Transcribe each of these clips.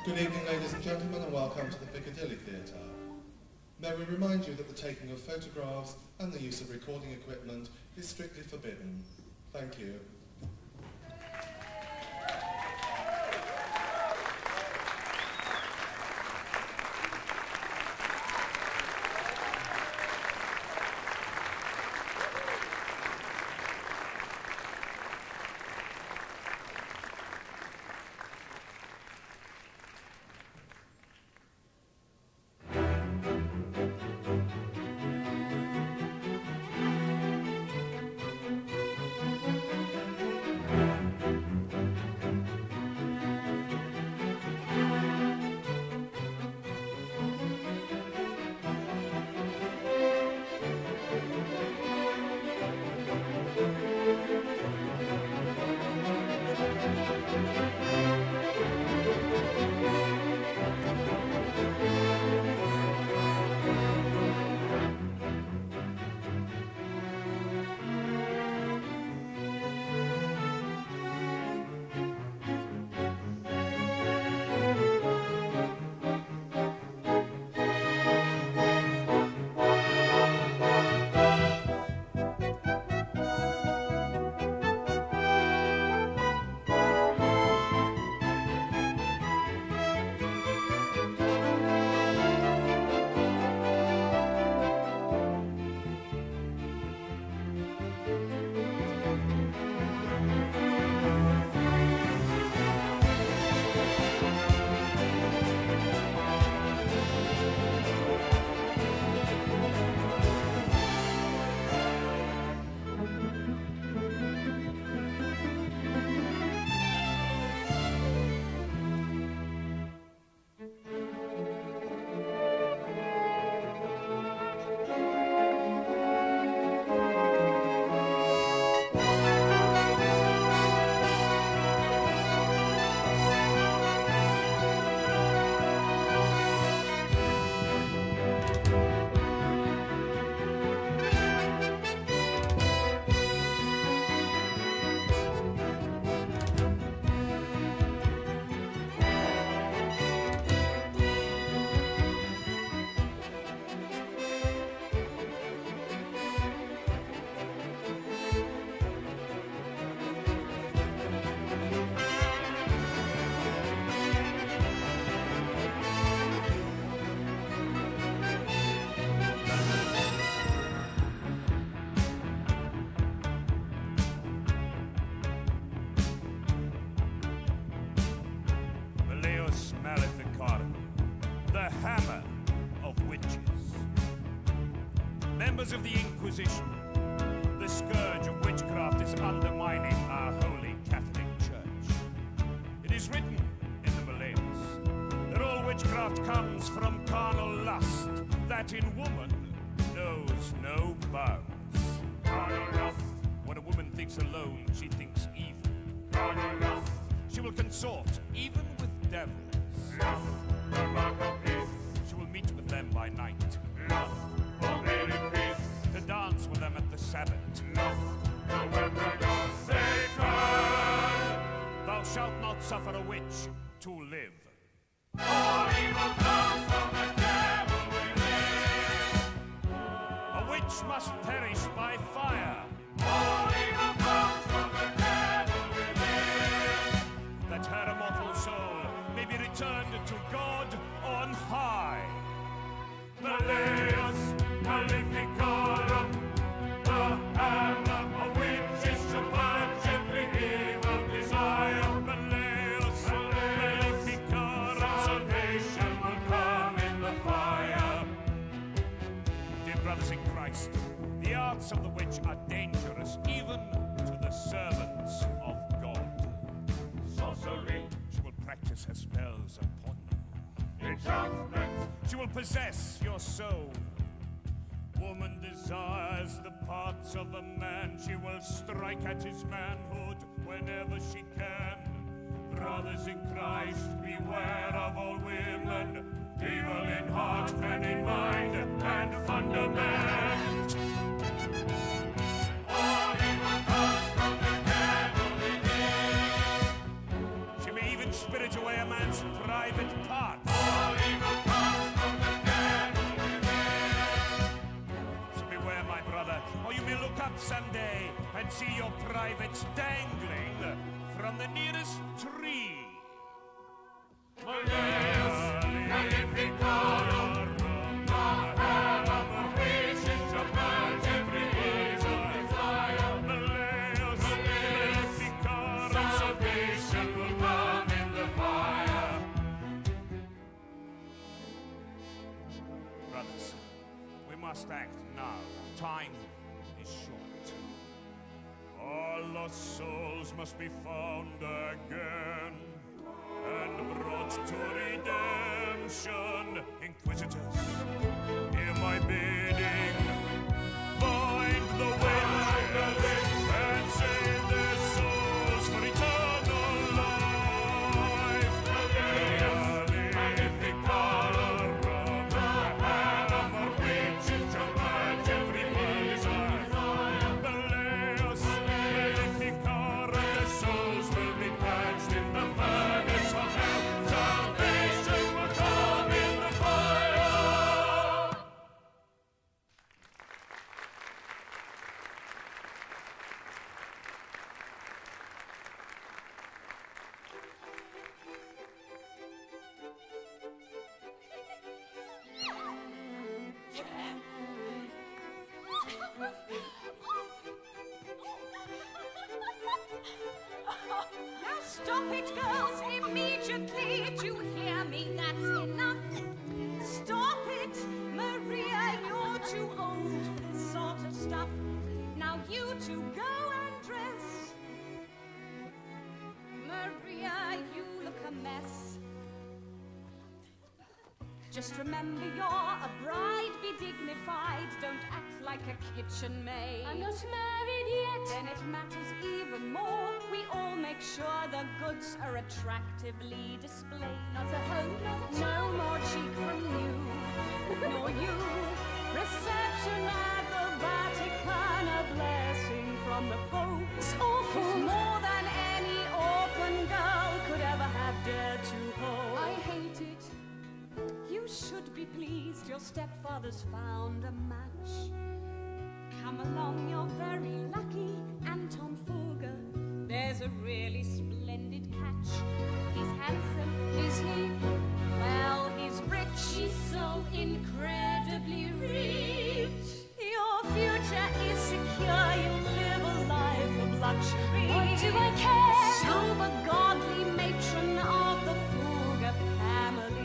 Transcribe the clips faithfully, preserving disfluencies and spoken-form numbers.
Good evening, ladies and gentlemen, and welcome to the Piccadilly Theatre. May we remind you that the taking of photographs and the use of recording equipment is strictly forbidden. Thank you. Members of the Inquisition, the scourge of witchcraft is undermining our holy Catholic Church. It is written in the Malleus that all witchcraft comes from carnal lust, that in woman knows no bounds. Carnal lust. When a woman thinks alone, she thinks evil. Carnal lust. She will consort even with devils. Lust, the mark of peace. She will meet with them by night. Lust, for very peace. To dance with them at the Sabbath. Lust, the weapon of Satan. Thou shalt not suffer a witch to live. All evil comes from the devil we live. A witch must perish by fire. All evil comes from the devil we live. That her immortal soul may be returned to God on high. Malleus Maleficarum, the hammer of witches to purge every evil desire. Malleus Maleficarum, salvation will come in the fire. Dear brothers in Christ, the arts of the witch are dangerous even to the servants of God. Sorcery. She will practice her spells upon you. Enchantment. She will possess your soul. Woman desires the parts of a man. She will strike at his manhood whenever she can. Brothers in Christ, beware of all women, evil in heart and in mind and fundament. All evil comes from the devil within. She may even spirit away a man's private Sunday and see your privates dangling from the nearest tree. Malleus Maleficarum, the visions of birds every breeze of fire. Malleus Maleficarum, salvation will come in the fire. Brothers, we must act now. Time is short. All lost souls must be found again and brought to redemption. Inquisitors, hear my bidding. Find the witches and save their souls for eternal life. Maleficarum, the hand of witches shall purge every poison. Malleus Maleficarum, their souls will be purged in the furnace of hell. Salvation will come in the fire. Now stop it, girls, immediately. Do you hear me? That's enough. Stop it, Maria, you're too old for this sort of stuff. Now you two go and dress. Maria, you look a mess. Just remember you're a bride, be dignified. Don't act like a kitchen maid. I'm not married yet. Then it matters even more. We all make sure the goods are attractively displayed. Not a home, not a No more cheek from you, nor you. Reception at the Vatican, a blessing from the Pope. It's awful. It's more than any orphan girl could ever have dared to hope. I hate it. You should be pleased your stepfather's found a match. Come along, you're very lucky, Anton Fugger. There's a really splendid catch. He's handsome. Is he? Well, he's rich. She's so incredibly rich. Your future is secure. You'll live a life of luxury. What do I care? Sober, godly matron of the Fugger family.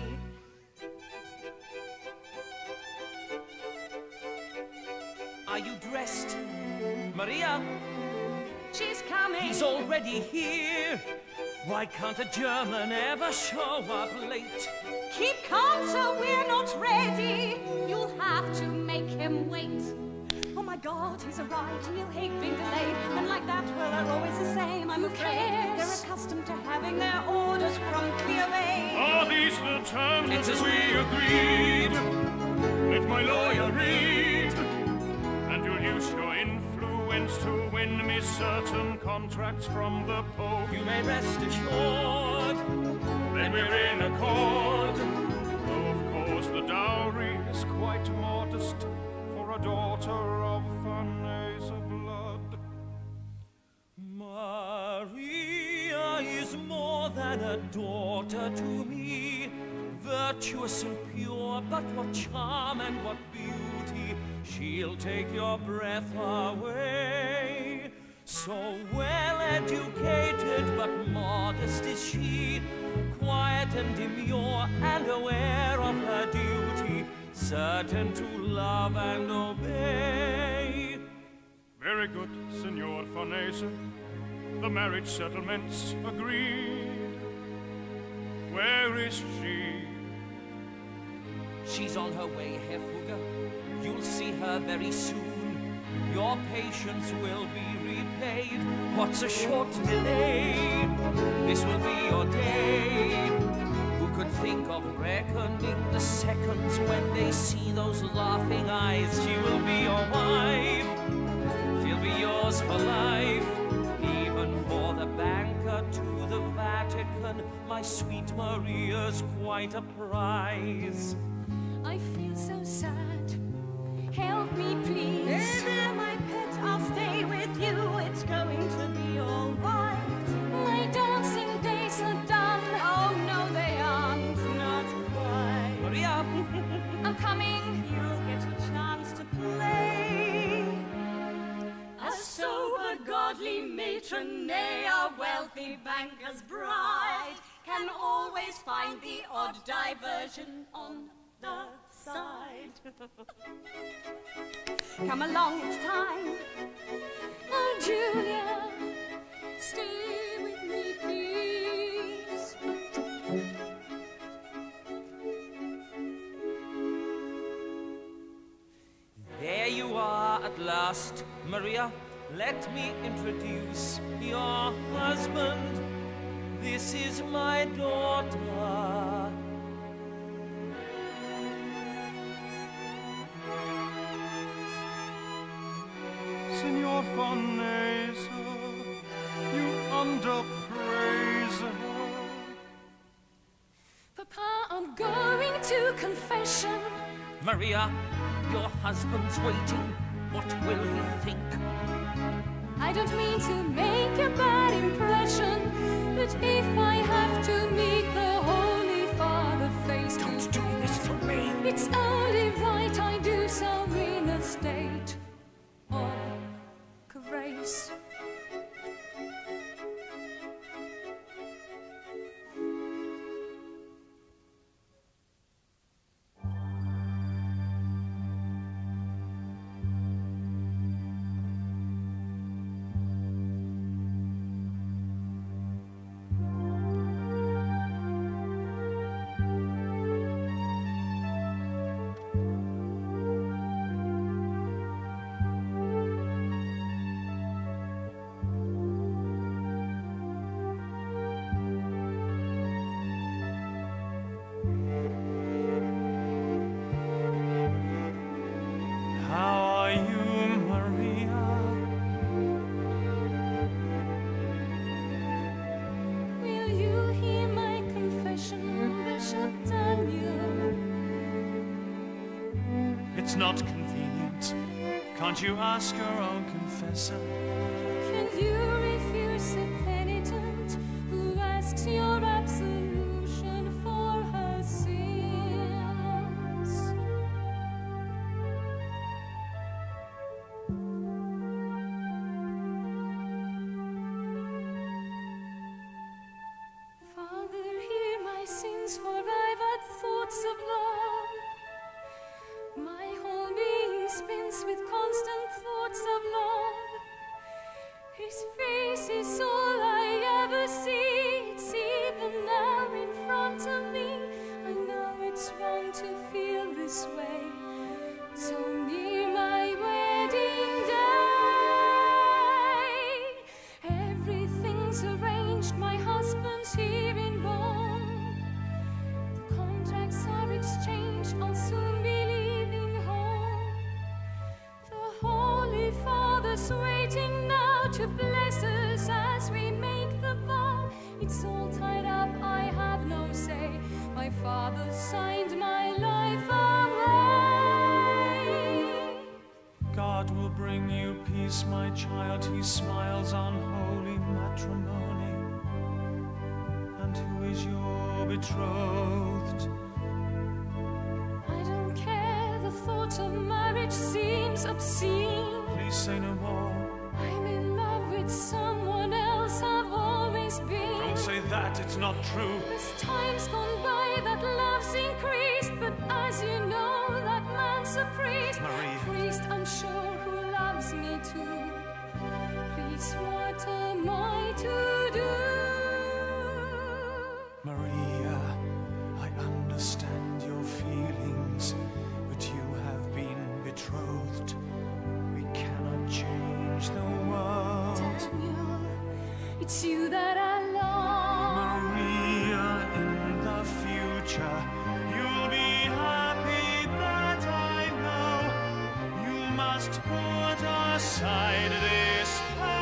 Are you dressed? Maria, She's coming. he's already here. Why can't a German ever show up late? Keep calm, sir, we're not ready. You'll have to make him wait. Oh my God, he's arrived and he'll hate being delayed. And like that, well, they're always the same, I'm Who afraid. cares? They're accustomed to having their orders promptly obeyed. Are these the terms It's that as we agreed? Let my lawyer read, and you'll use your influence to win me certain contracts from the Pope. You may rest assured. Then we're in accord. Though of course the dowry is quite modest for a daughter of Farnese blood. Maria is more than a daughter to me. Virtuous and pure, but what charm and what beauty. She'll take your breath away. So well educated, but modest is she. Quiet and demure and aware of her duty. Certain to love and obey. Very good, Signor Farnese. The marriage settlement's agreed. Where is she? She's on her way, Herr Fugger. You'll see her very soon. Your patience will be repaid. What's a short delay? This will be your day. Who could think of reckoning the seconds when they see those laughing eyes? She will be your wife. She'll be yours for life. Even for the banker to the Vatican, my sweet Maria's quite a prize. I feel so sad. Help me, please. There, there, my pet, A godly matron, nay, a wealthy banker's bride, can always find the odd diversion on the side. Come along, it's time. Oh, Julia, stay with me, please. There you are at last, Maria. Let me introduce your husband. This is my daughter. Signor Farnese, you underpraise her. Papa, I'm going to confession. Maria, your husband's waiting. What will he think? I don't mean to make a bad impression, but if I have to meet the Holy Father face to face, Don't do this to me. it's only right I do so in a state of grace. It's not convenient. Can't you ask your own confessor? Can you refuse a penitent who asks your absolution for her sins? Father, hear my sins, for I've had thoughts of love. My whole being spins with constant thoughts of love. His face is all I ever see. It's even now in front of me. I know it's wrong to feel this way. So near my wedding day, everything's arranged. My husband's here in Rome. The contracts are exchanged. I'll soon be waiting now to bless us as we make the vow. It's all tied up, I have no say. My father signed my life away. God will bring you peace, my child. He smiles on holy matrimony. And who is your betrothed? I don't care, the thought of marriage seems obscene. Please say no more. I'm in love with someone else, I've always been. Don't say that, it's not true. As time's gone by, that love's increased. But as you know, that man's a priest. Marie. A priest, I'm sure, who loves me too. Please, what am I to do? Maria, I understand your feelings, but you have been betrothed. We cannot change the world. Daniel, it's you that I love. Maria, in the future, you'll be happy, that I know. You must put aside this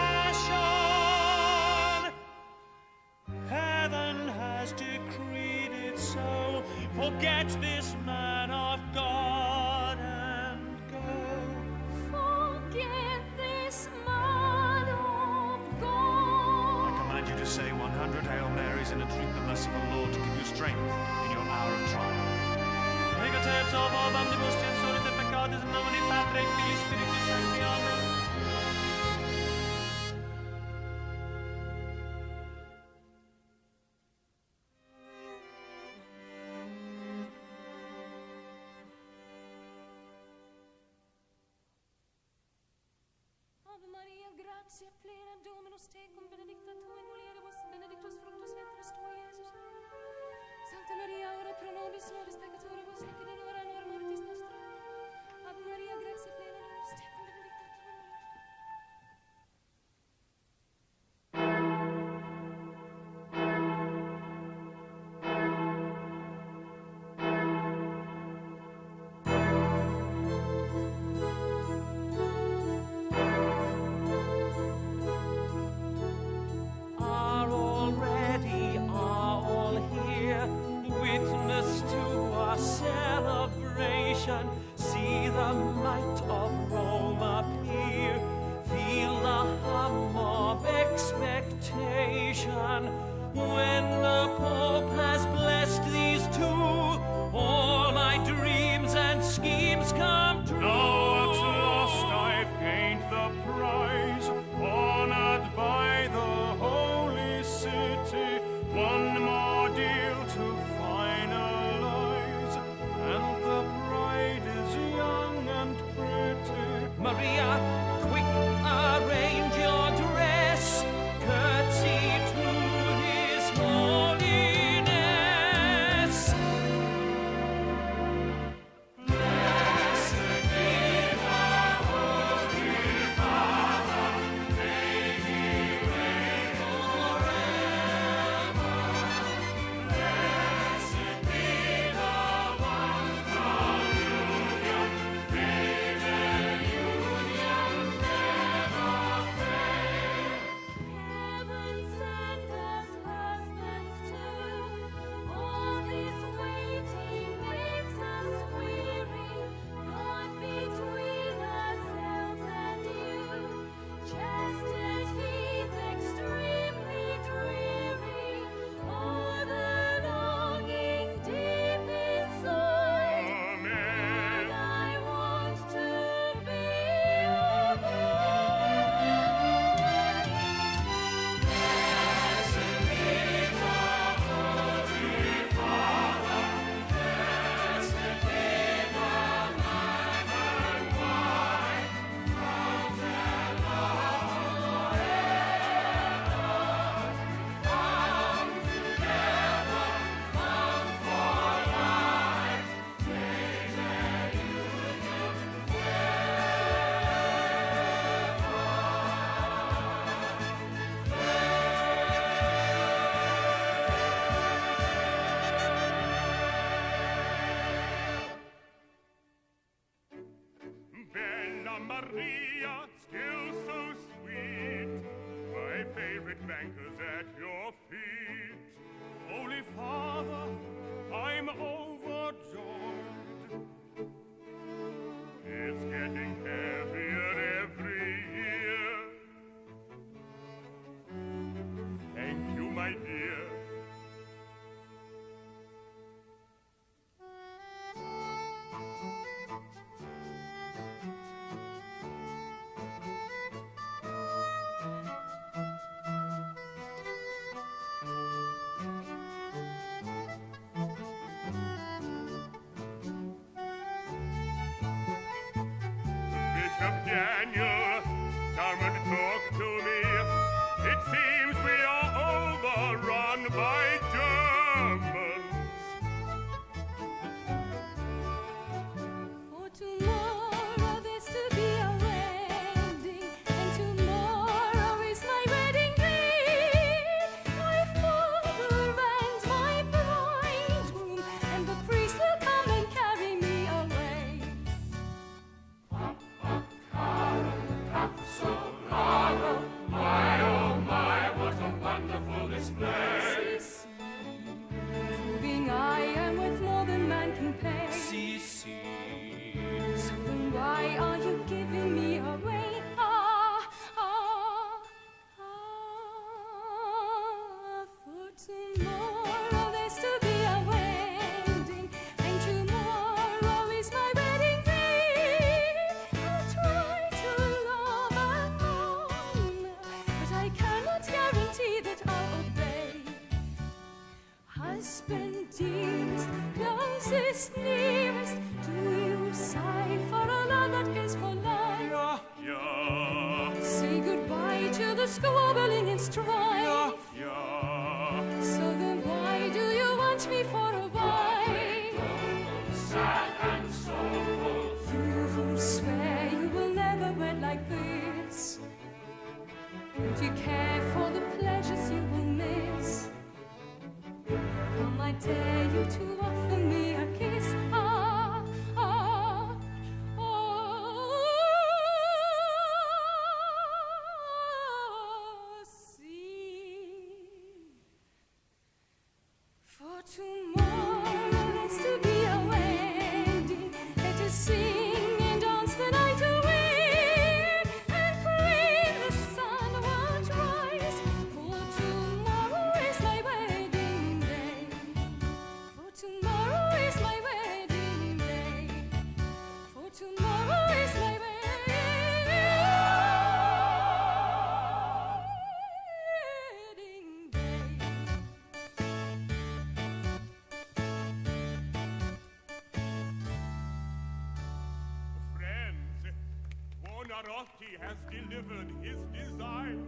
passion. Heaven has decreed it so. Forget this man of God and go. Forget this man of God. I command you to say one hundred Hail Marys and entreat the mercy of the Lord to give you strength in your hour of trial. Ego te absolvo ob omnibus censorite peccatis in nomine Patri et Filii Spiritus Sancti. Amen. gratia plena, Dominus tecum, benedicta tu in mulieribus, benedictus fructus ventris tui, Iesus. Sancta Maria, ora pro nobis, nobis peccatoribus, nunc in hora nor mortis nostra. Ave Maria, gratia plena, Dominus tecum, benedicta tu in mulieribus. See the might of Rome appear, feel the hum of expectation. When the Pope has blessed these two, all my dreams and schemes come true. Now at last I've gained the prize, honored by the holy city. One more deal to finalize, and the bride is young and pretty. Maria, quick, arrange your dress, curtsy to his holiness. Blessed be the Holy Father, may he reign forever. Blessed be the one communion, may their union never fail. Heaven send us husbands too. All this waiting makes us weary. Not between ourselves and you. Chastity's extremely dreary. Oh, the longing deep inside. Amen. And I want to be your Bella Maria, still so sweet, my favorite banker's at your feet. Holy Father, I'm overjoyed. It's getting heavier every year. Thank you, my dear. Bishop Daniel, come and talk to me. It seems we are overrun by Germans. For tomorrow there's to be a wedding, and tomorrow is my wedding day. My father and my bridegroom, and the priest will come and carry me away. Proving I am worth more than man can pay. See, see. So then why are you giving me away? Ah, ah, ah. For tomorrow there's to be a wedding, and tomorrow is my wedding day. I'll try to love and honor, but I cannot guarantee that I'll obey. Husband dearest, closest, nearest, do you sigh for a love that is for life? Yeah. Say goodbye to squabbling and strife. Yeah. So then why do you want me for a wife? Sad and sorrowful. You who swear you will never wed like this. Don't you care for the pleasures you will miss? Come, I dare you to offer me a kiss. Ah, ah, oh, see. For tomorrow's to be a wedding. Let us sing and dance the night away, and pray the sun won't rise. For tomorrow is my wedding day. For tomorrow is my wedding day. For tomorrow is my wedding day. Friends, Buonarroti has delivered his design.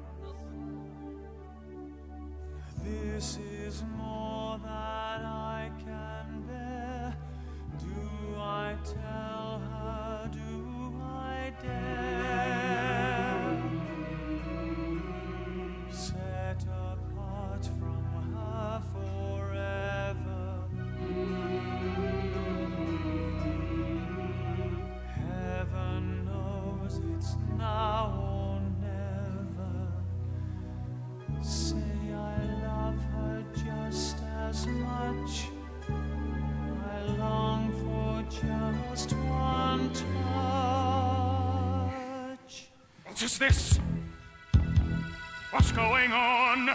This is more than I can bear. Do I tell her? Do I dare? Set apart from her forever. Heaven knows it's now or never. Say I love her just as much. I long for just one touch. What is this? What's going on?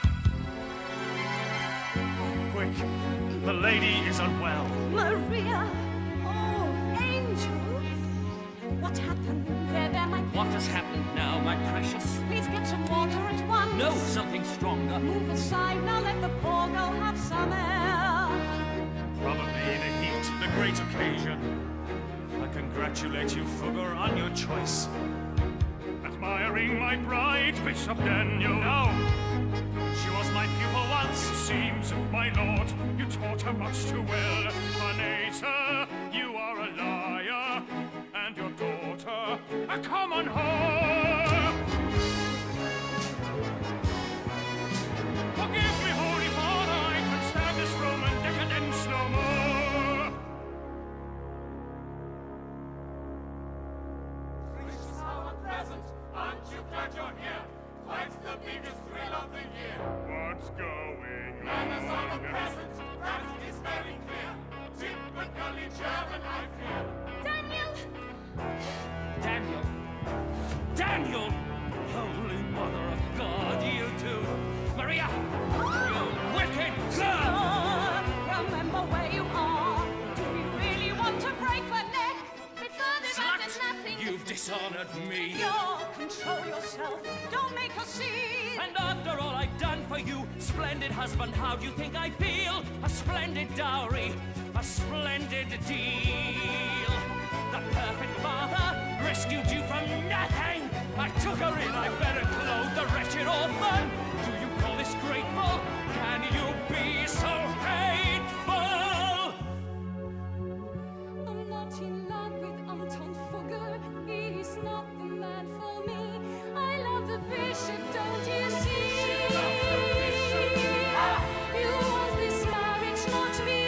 Quick, the lady is unwell. Maria! Oh, angel! What happened? There, there, my What has happened now, my precious? Please get some water at once. No, something stronger. Move aside now, let the poor girl have some air. Probably the heat, the great occasion. I congratulate you, Fugger, on your choice. Admiring my bride, Bishop Daniel. No! She was my pupil once. It seems, my lord, you taught her much too well. Nay, sir, you are a liar, and your daughter a common whore. Forgive me, Holy Father, I can stand this Roman decadence no more. It's so unpleasant. Aren't you glad you're here? Quite the biggest thrill of the year. What's going Manners are on? the present, that is very clear. Typically German, I fear. Daniel! Daniel! Daniel! Holy Mother of God, you two! Maria! You wicked girl! Oh, remember where you are. Do you really want to break her neck? It's only that there's Slut! nothing. You've dishonored me! You'll control yourself. Don't make a scene. And after all I've done for you, splendid husband, how do you think I feel? A splendid dowry, a splendid deal. The perfect father rescued you from nothing. I took her in, I fed and clothed the wretched orphan. Do you call this grateful? Can you be so hateful? I'm not in love with Anton Fugger. He's not the man for me. I love the bishop, don't you see? You want this marriage, not me.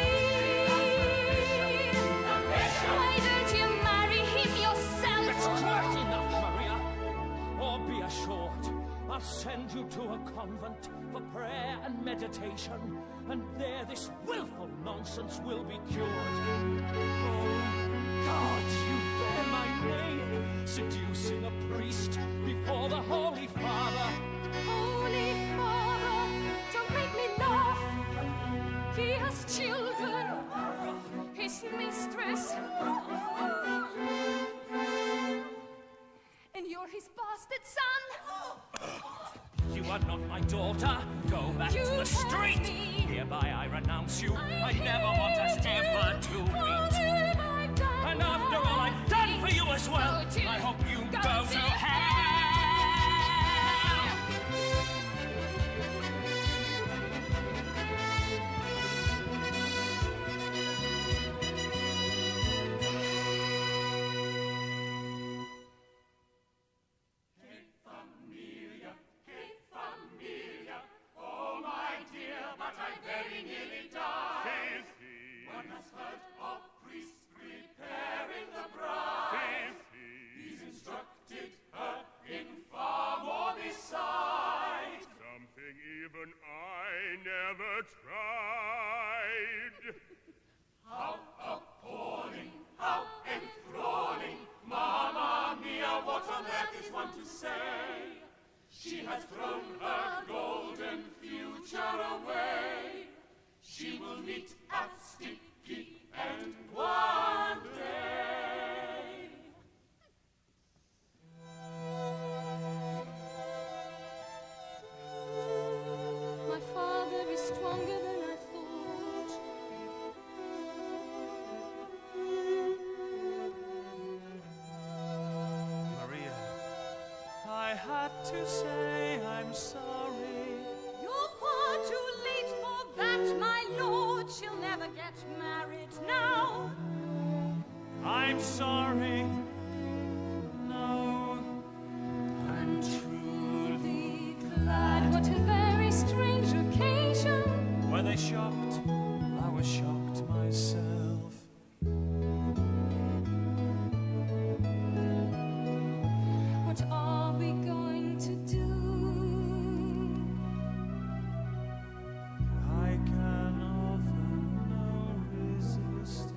Why don't you marry him yourself? It's quite enough, Maria. Or be assured, I'll send you to a convent for prayer and meditation, and there this willful nonsense will be cured. Oh, God, you bear my name, seducing a priest before the Holy Father. Holy Father, don't make me laugh. He has children, his mistress. And you're his bastard son. You are not my daughter. Go back You to the hurt street. me. Hereby I renounce you. I, I never want us hate ever you. to For meet. him I've done And after all I've done for you as well, Go to- I hope you go go to to hell. tried. How appalling, how enthralling, Mamma mia, what on earth is one to say? She has thrown her golden future away. She will meet a sticky end one day. My father is stronger than I thought. Maria, I had to say I'm sorry. You're far too late for that, my lord. She'll never get married now. I'm sorry. No, I'm truly Glad, what a very strange occasion. Were they shocked? I was shocked myself. What are we going to do? I can offer no resistance.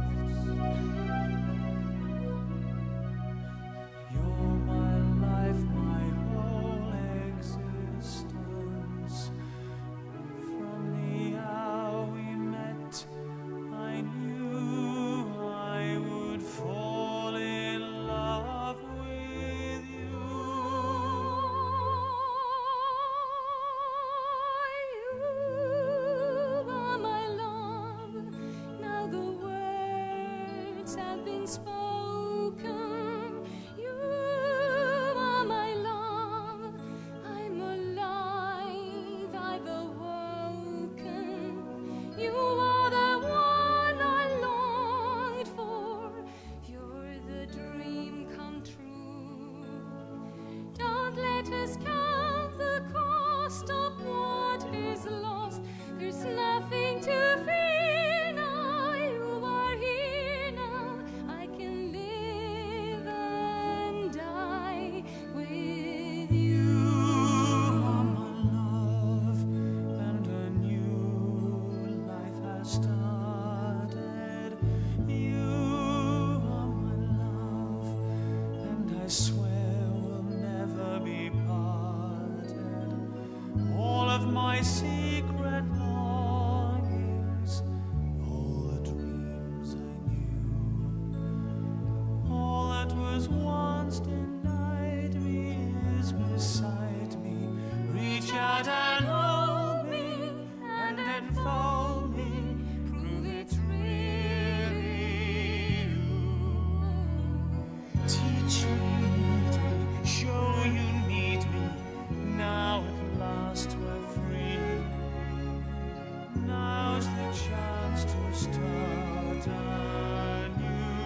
You're my life, my whole existence. From the hour we met, I knew I would fall in love with you. You are my love. Now the words have been spoken. You are my love. I'm alive. I've awoken. You are the one I longed for. You're the dream come true. Don't let us count the cost of what is lost. There's nothing to fear now. You are here now. I can live and die with you. You are my love, and a new life has started. You are my love, and I swear we'll never be parted. All of my secret longings, all the dreams I knew, all that was once denied me is beside me. Reach out and hold me and enfold me. Prove it's really you. Teach me, lead me, show you need me. Now at last we're free. Now's the chance to start anew.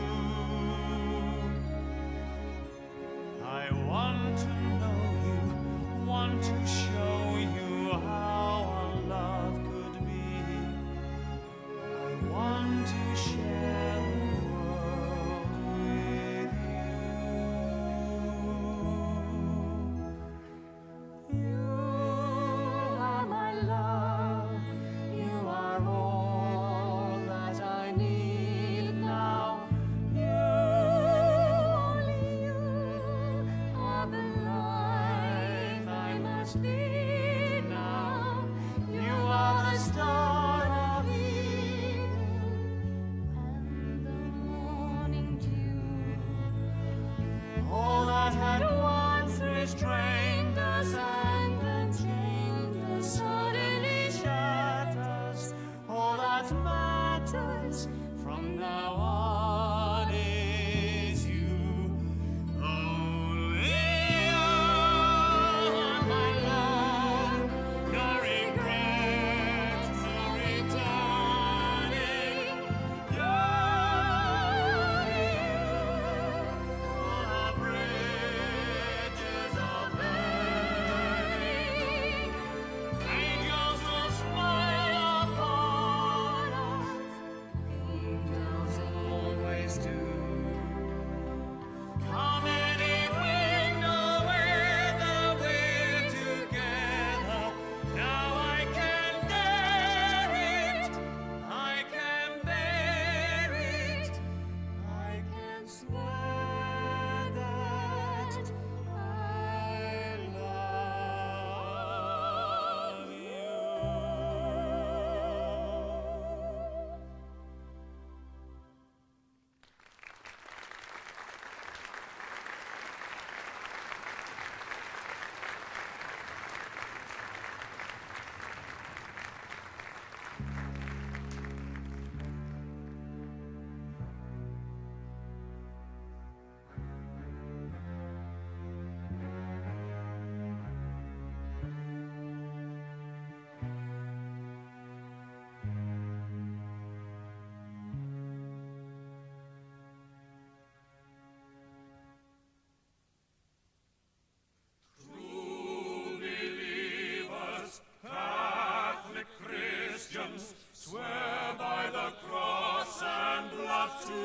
I want to know you, want to show you how our love could be. I want to share the world with you. You are my love, you are all that I need now. You, only you, are the life I must lead now. You are the star of evening and the morning dew. All that had once restrained us and enchained us suddenly shatters. All that matters from now on is you. Only you are my love.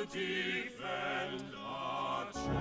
defend our church.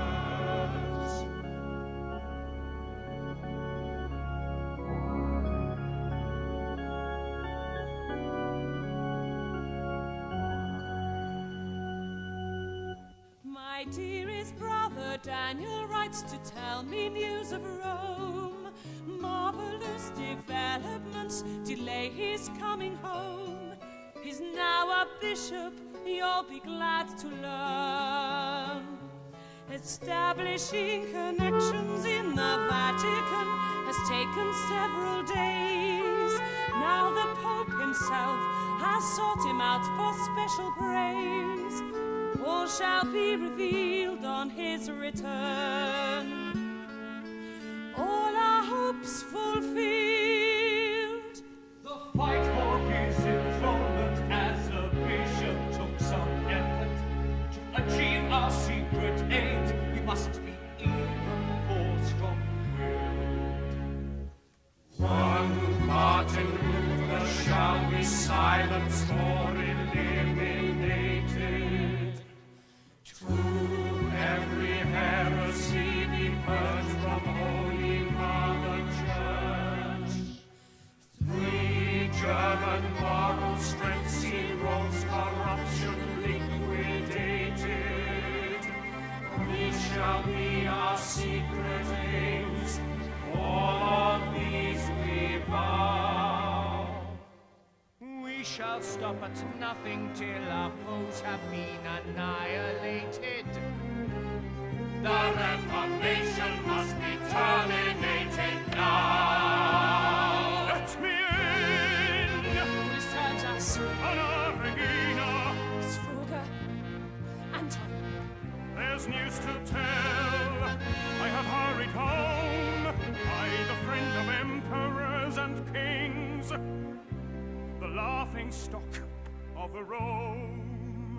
My dearest brother Daniel writes to tell me news of Rome. Marvelous developments delay his coming home. He's now a bishop, you'll be glad to learn. Establishing connections in the Vatican has taken several days. Now the Pope himself has sought him out for special praise. All shall be revealed on his return. All our hopes fulfilled. The fight for his enthronement as a bishop took some effort. To achieve our secret aim, we must be even more strong-willed. One Martin Luther shall be silenced or eliminated. To every heresy be purged from Holy Mother Church. Three German moral strengths in Rome's corruption liquidated. We shall be our secret aims. All of these we vow. We shall stop at nothing till our foes have been annihilated. The Reformation must be terminated now. Let me in! This turns us. Anna Regina! Sfruga. Anton. There's news to tell. I have hurried home. I, the friend of emperors and kings. The laughing stock of Rome.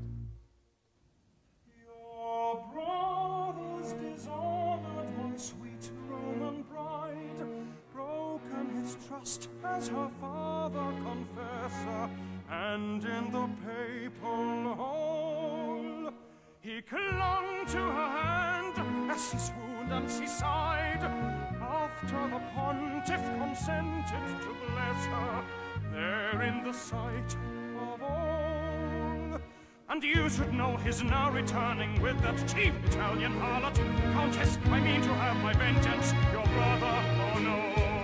Your brother's dishonored, my sweet Roman bride, broken his trust as her father confessor, and in the papal hall he clung to her hand as she swooned and she sighed. After the pontiff consented to bless her, there in the sight of all. And you should know he's now returning with that cheap Italian harlot. Countess, I mean to have my vengeance. Your brother, oh no.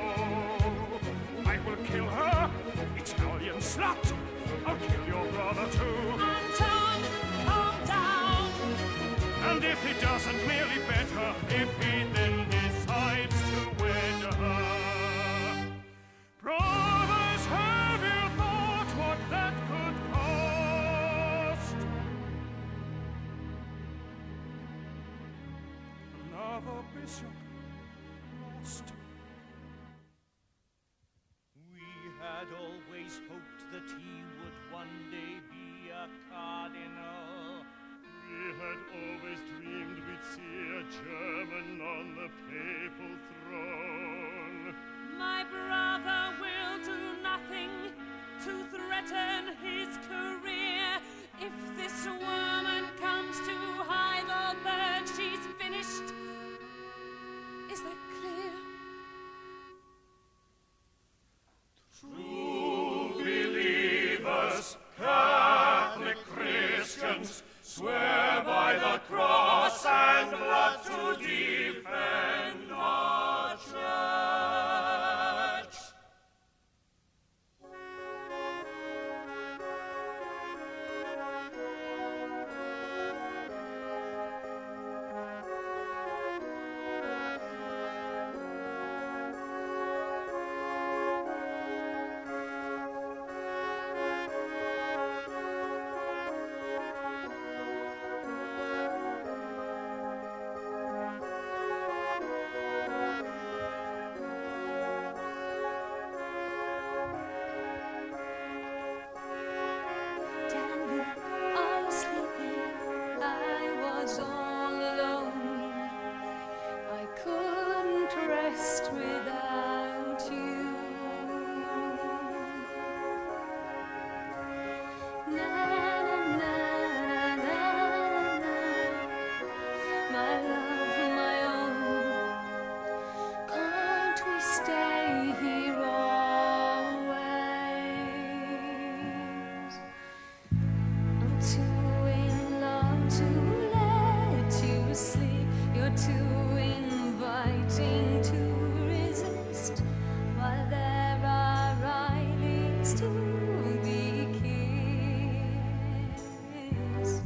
I will kill her, Italian slut. I'll kill your brother too. Anton, calm down. And if he doesn't merely bet her, if he then decides to wed her. Brothers, have you thought what that could cost? Another bishop lost. We had always hoped that he would one day be a cardinal. We had always dreamed we'd see a German on the papal throne. My brother will do nothing to threaten his career. If this woman comes to Heidelberg, she's finished. Is that clear? True believers, Catholic Christians, swear by the cross and blood to defend our church. stay here always. I'm too in love to let you sleep. You're too inviting to resist, while there are eyelids to be kissed.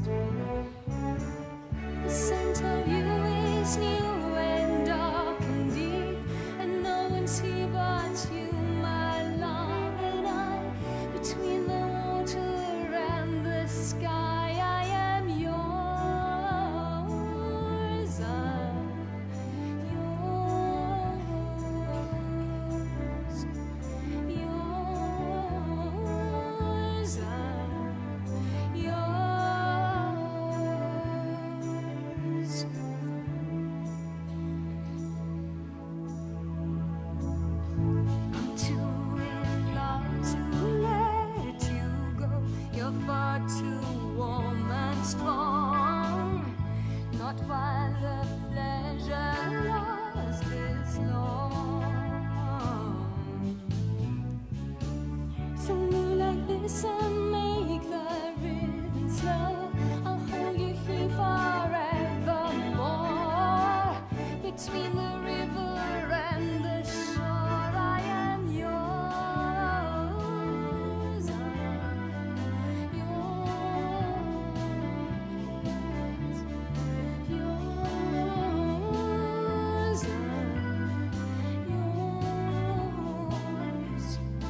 The scent of you is new and dark and deep, and no one's here but you, my love, and I. Between the water and the sky, I am yours. I'm yours. Yours. I'm yours. I'm too in love to let you go. You're far too warm and strong. Not while the pleasure lasts this long. Sing me like this and make the rhythm slow. I'll hold you here forevermore. Between the river and the shore, I am yours. I'm yours. Yours. I'm yours.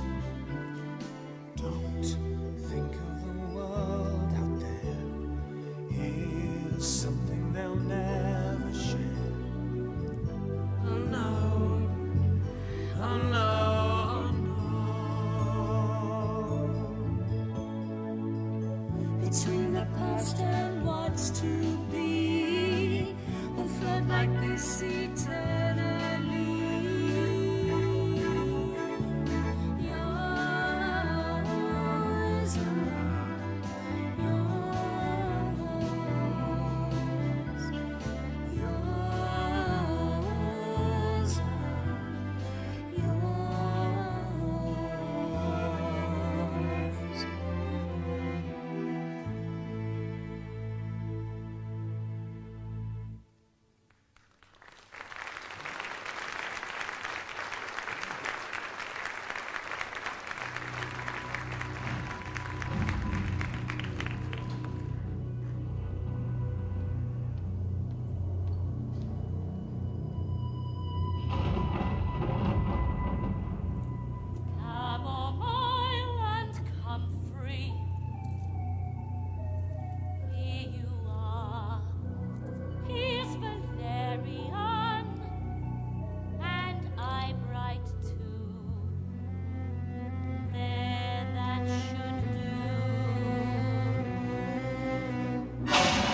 Don't think of the world out there. Here's something they'll never share. Oh no, oh no, oh no. Between the past and what's to be, we'll float like this eternally. Yours, yours, yours, yours. Chamomile and comfrey, here you are. Here's valerian, and I'm right too. There, that should do.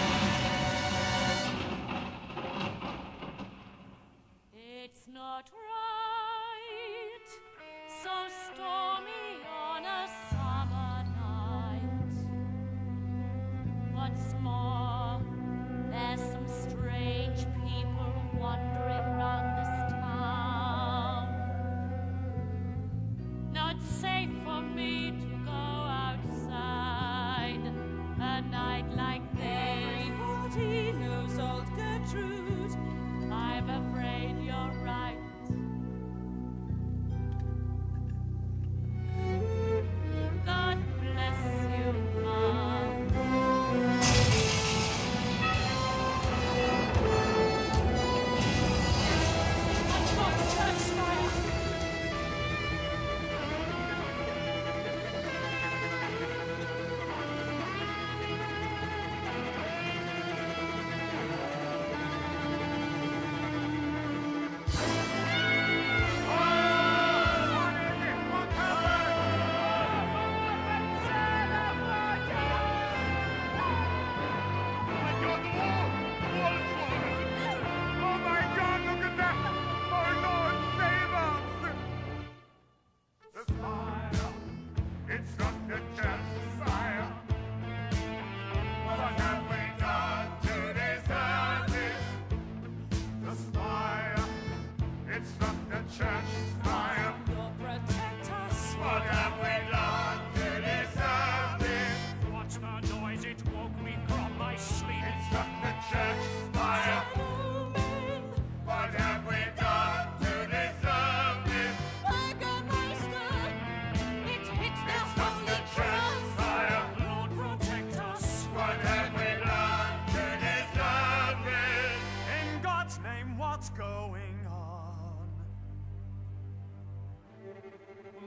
It's not right, so stormy on a summer night. What's more, there's some strange people wandering round this town. Not safe for me to go outside a night like this. Everybody knows old Gertrude. I'm afraid you're right. God bless you, Mom. I've got the church spire.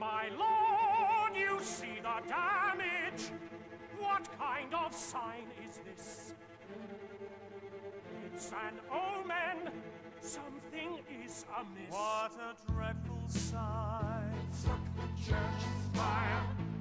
My lord, you see the damage. What kind of sign is this? It's an omen. Something is amiss. What a dreadful sight. It struck the church spire.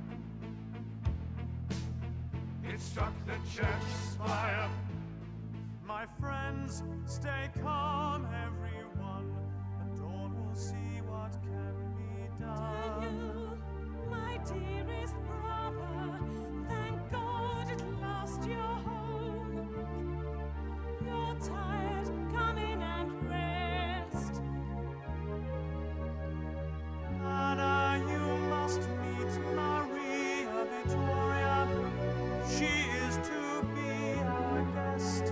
It struck the church spire. My friends, stay calm, everyone. The dawn will see what can be done. Daniel, my dearest brother, thank God at last you're home. You're tired, come in and rest. Anna, you must meet Maria Vittoria. She is to be our guest.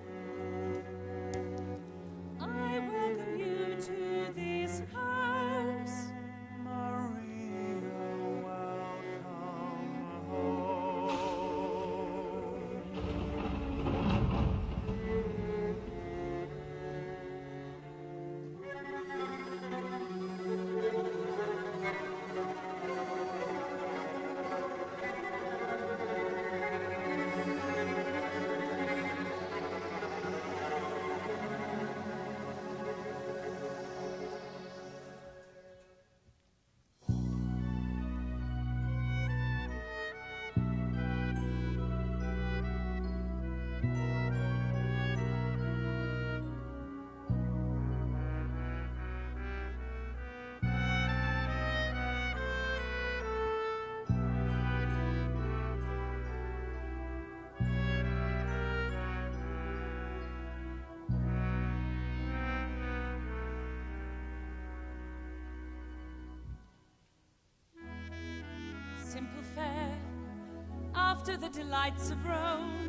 I welcome you to this house. Maria, welcome home. Simple fare after the delights of Rome.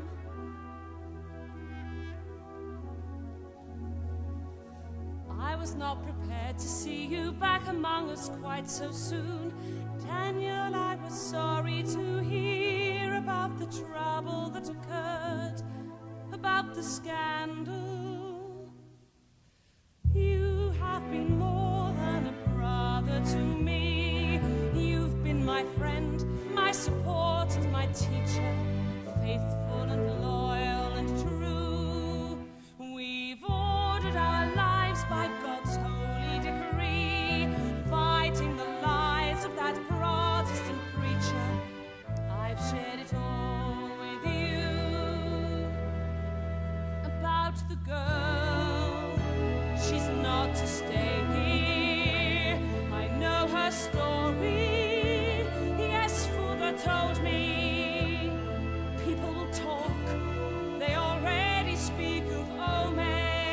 I was not prepared to see you back among us quite so soon. Daniel, I was sorry to hear about the trouble that occurred, about the scandal. You have been more than a brother to me. You've been my friend, my support and my teacher, faithful and loyal and true. We've ordered our lives by God's holy decree, fighting the lies of that Protestant preacher. I've shared it all with you. About the girl, she's not to stay here. I know her story. Yes, Fugger told me. People will talk. They already speak of omens.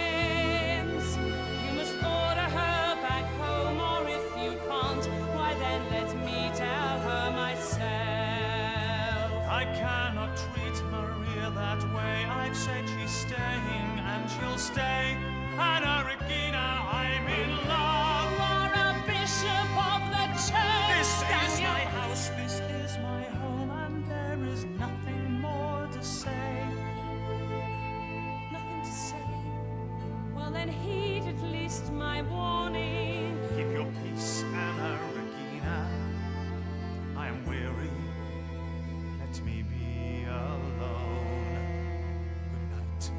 You must order her back home, or if you can't, why then let me tell her myself. I cannot treat Maria that way. I've said she's staying, and she'll stay. Anna Regina, I'm in love. You are a bishop of the church. This is Daniel. my house, this is my home, and there is nothing more to say. Nothing to say. Well, then heed at least my warning. Keep your peace, Anna Regina. I am weary. Let me be alone. Good night.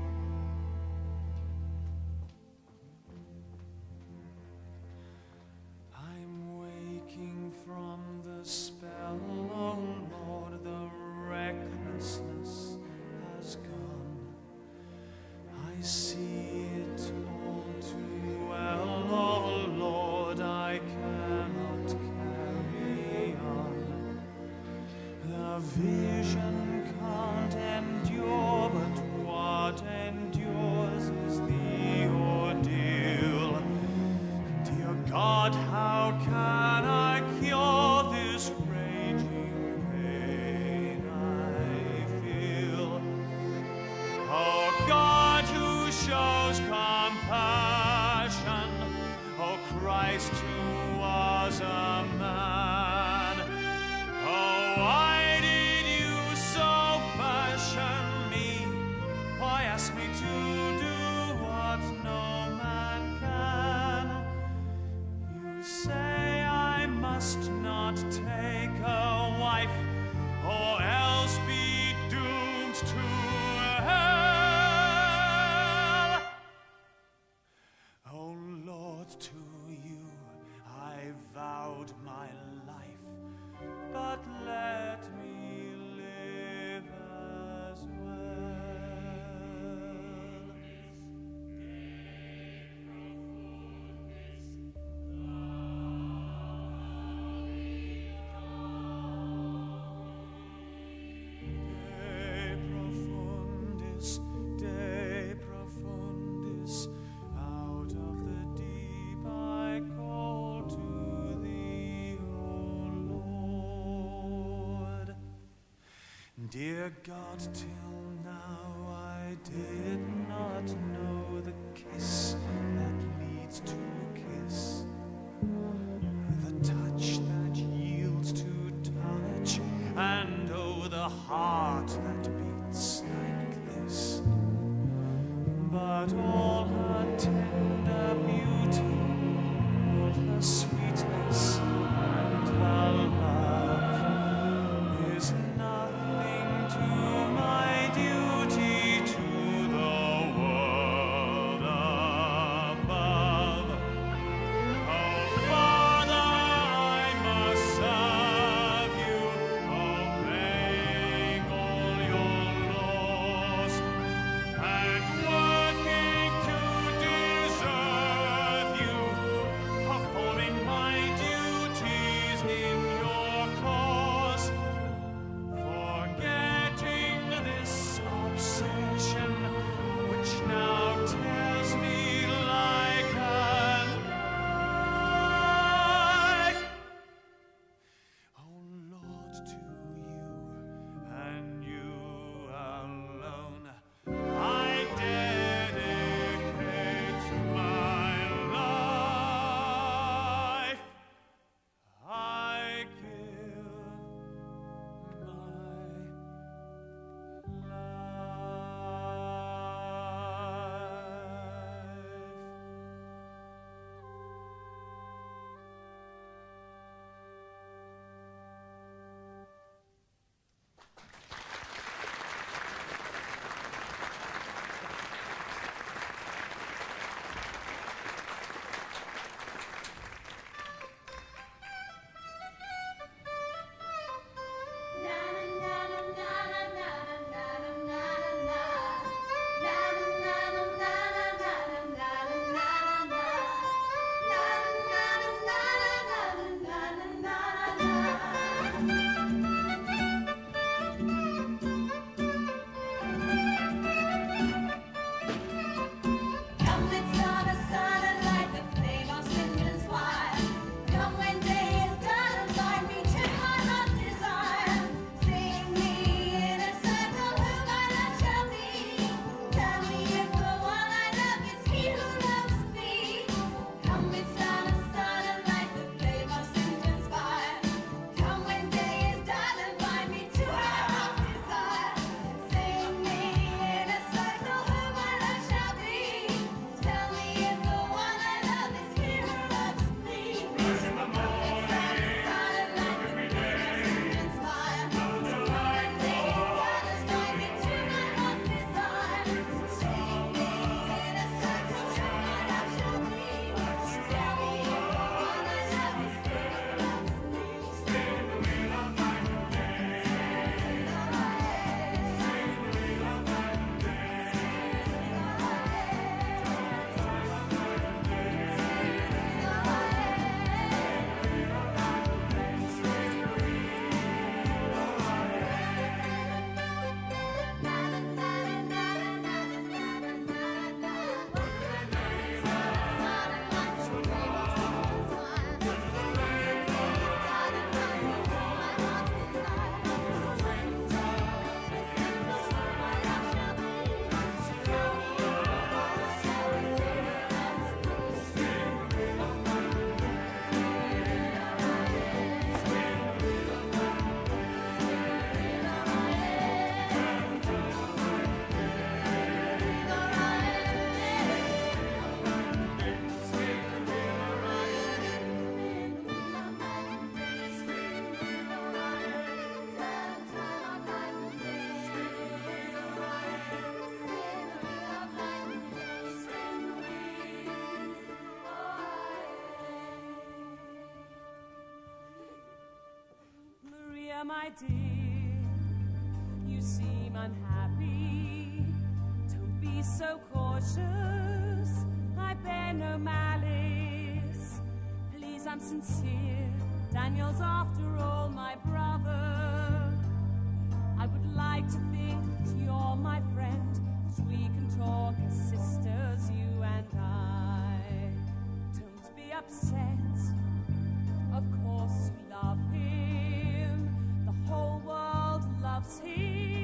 I'm waking from the spell, oh Lord, the recklessness has gone. I see it all too well, oh Lord, I cannot carry on. The vision can't endure, but what endures is the ordeal. Dear God, how can I cure this raging pain I feel? Oh God, who shows compassion, oh Christ who was a man, oh why did you so fashion me? Why ask me to do what no man can? You say I must Dear God, till now I did not know the kiss that leads to kiss, the touch that yields to touch, and oh, the heart that beats like this. But all her tender beauty, all her sweetness, and her love is nothing to my duty to the world above. Oh, Father, I must serve you, obeying all your laws, and working to deserve you, performing my duties in your cause, forgetting this obsession which now tears me like a knife. Oh Lord, to you and you alone I dedicate my life. I give my Come, let's start a sun and light the flame of cinders fire. Come when day is done and bind me to my heart's desire. Sing me in a circle who my love shall be. Tell me if the one I love is he who loves me. Come, let's start a sun and light the flame of cinders fire. Come when day is done and bind me to my heart's desire. Sing me in a circle who my love shall be. Tell me if the one I love is he who loves me. Rise in the morning, every day, fire. Come to light, day is done and bind me to my heart's desire. Sing me in a circle who my love shall be. Tell me if the one I love is he who loves me. Sing the wheel of night and day. Sing the wheel of night and day. Maria, my dear, you seem unhappy. Don't be so cautious. I bear no malice. Please, I'm sincere. Daniel's after all my brother. I would like to think that you're my friend, that we can talk as sisters, you and I. Don't be upset. Of course you love him. The whole world loves him.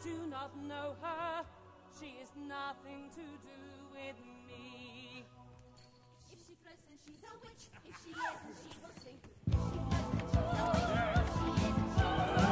do not know her. She is nothing to do with me. If she floats, then she's a witch. If she isn't, she will sink. If she floats, then she's a witch. If she isn't, she will sink.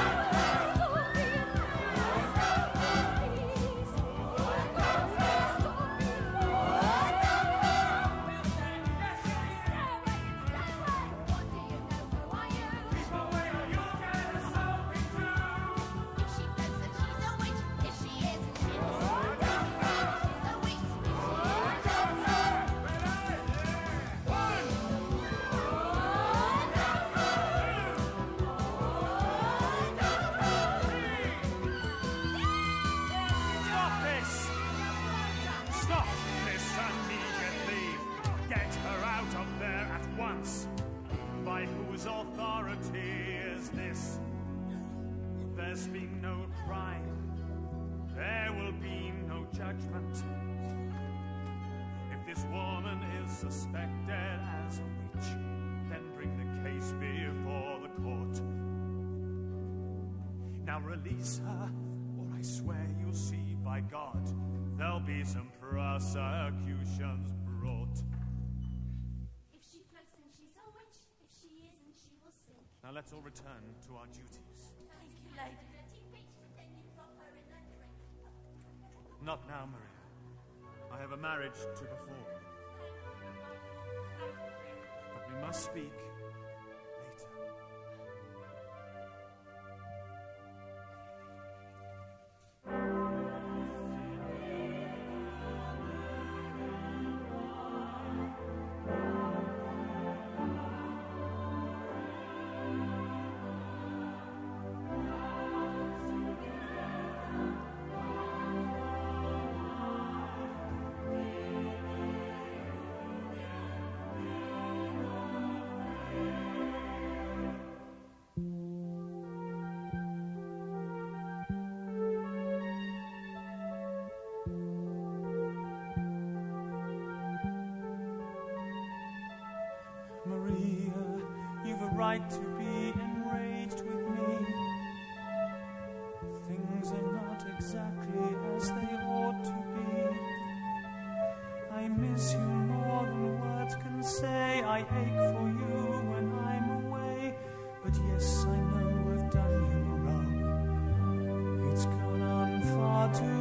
By whose authority is this? There's been no crime. There will be no judgment. If this woman is suspected as a witch, then bring the case before the court. Now release her, or I swear you'll see by God there'll be some prosecutions brought. Now let's all return to our duties. Thank you, lady. Then you drop her in that drink. Not now, Maria. I have a marriage to perform. But we must speak later. Maria, you've a right to be enraged with me. Things are not exactly as they ought to be. I miss you more than words can say. I ache for you when I'm away. But yes, I know I've done you wrong. It's gone on far too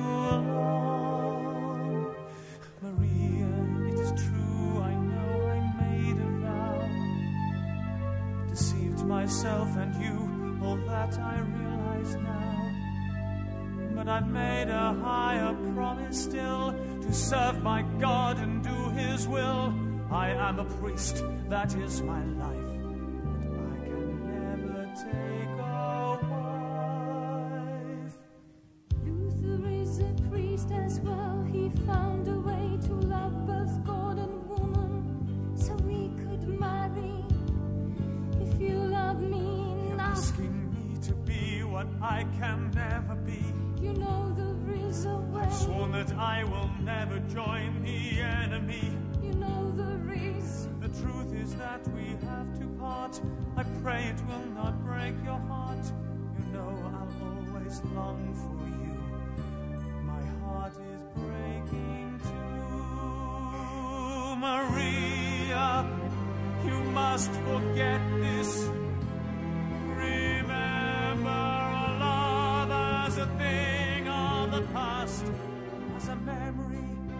long. Maria, it is true, I know I made a vow. Deceived myself and you, all that I realize now. But I've made a higher promise still, to serve my God and do his will. I am a priest, that is my life, but I can never take a wife. Luther is a priest as well. He found a way to love both God and woman, so we could marry. If you love me You're enough, asking me to be what I can never be. you know there is a way. I've sworn that I will never join the enemy. You know there is. The truth is that we have to part. I pray it will not break your heart. You know I'll always long for you. My heart is breaking too. Maria, you must forget this. Remember our love as a thing of the past, as a memory.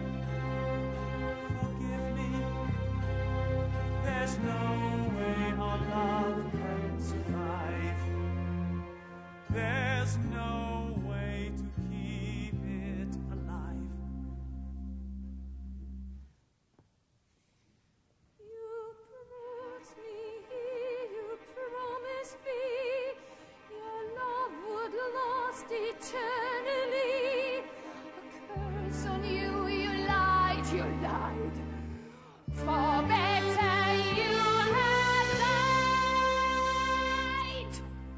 Forgive me. There's no way our love can survive. There's no way to keep it alive. You promised me, you promised me, your love would last eternally. A curse on you, you lied, you lied. For better you had lied.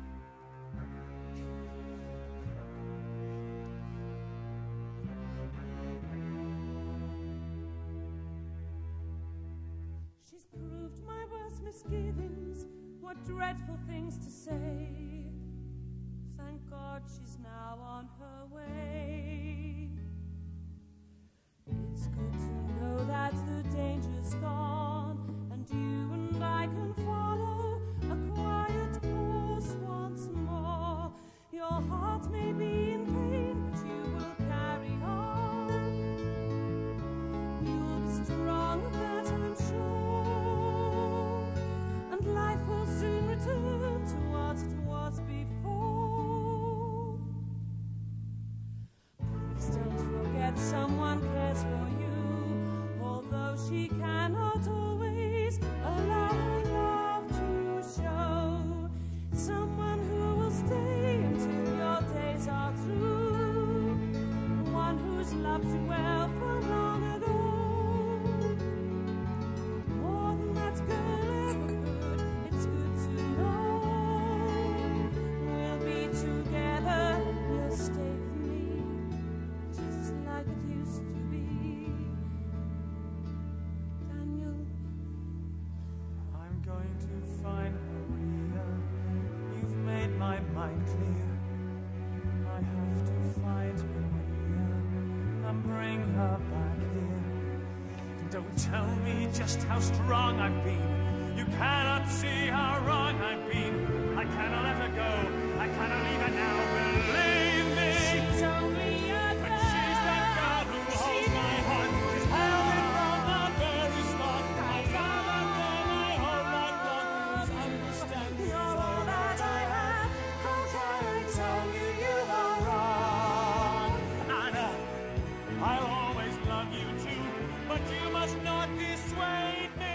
She's proved my worst misgivings. What dreadful things to say. Thank God she's now on her mind clear. I have to find Maria and bring her back here. Don't tell me just how strong I've been. You cannot see how wrong I've been. I cannot let her go. I cannot leave her now. Believe me. She's only a But she's the girl who holds my heart. She's held it from the very start. I love her for my whole life long. Please understand. You're all that I have. Don't try and tell me you are wrong. Anna, I'll always love you too, but you must not dissuade me.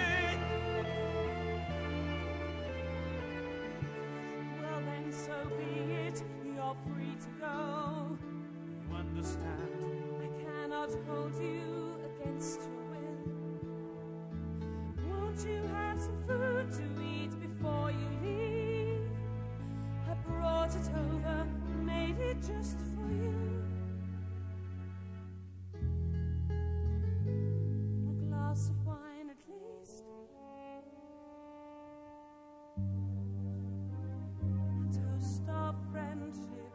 Well then, so be it. You're free to go. You understand? I cannot hold you against your will. Won't you have some food to eat before you leave? I brought it over, made it just for you. A glass of wine at least. A toast of friendship.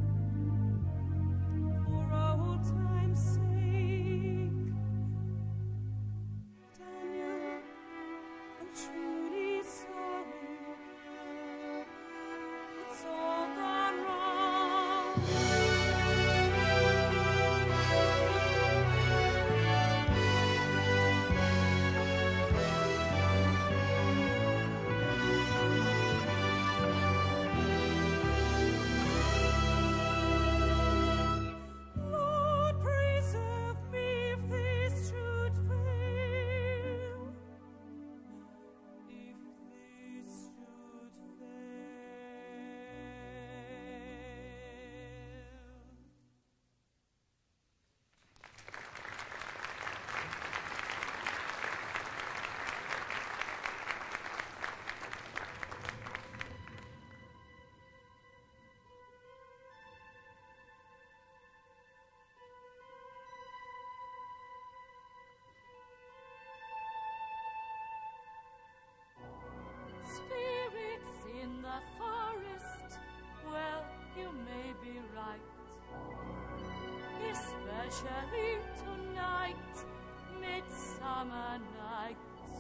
For old time's sake, Daniel, I'm truly sorry. It's all gone wrong. Lord, preserve me if this should fail. If this should fail. Spirits in the forest, well, you may be right. Especially tonight, midsummer night.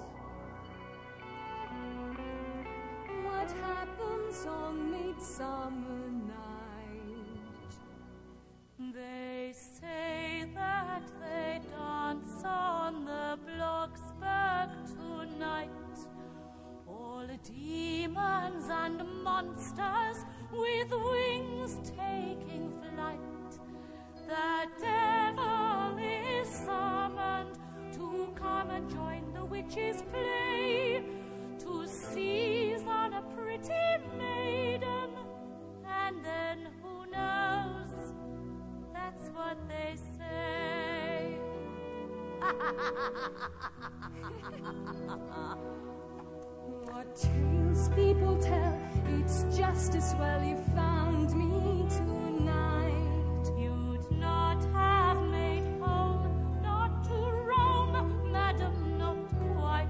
What happens on Midsummer Night? They say that they dance on the Blocksberg tonight. All demons and monsters with wings taking flight. The devil is summoned to come and join the witches' play, to seize on a pretty maiden, and then who knows? That's what they say. What tales people tell, it's just as well you found me tonight. You'd not have made home, not to roam, madam, not quite.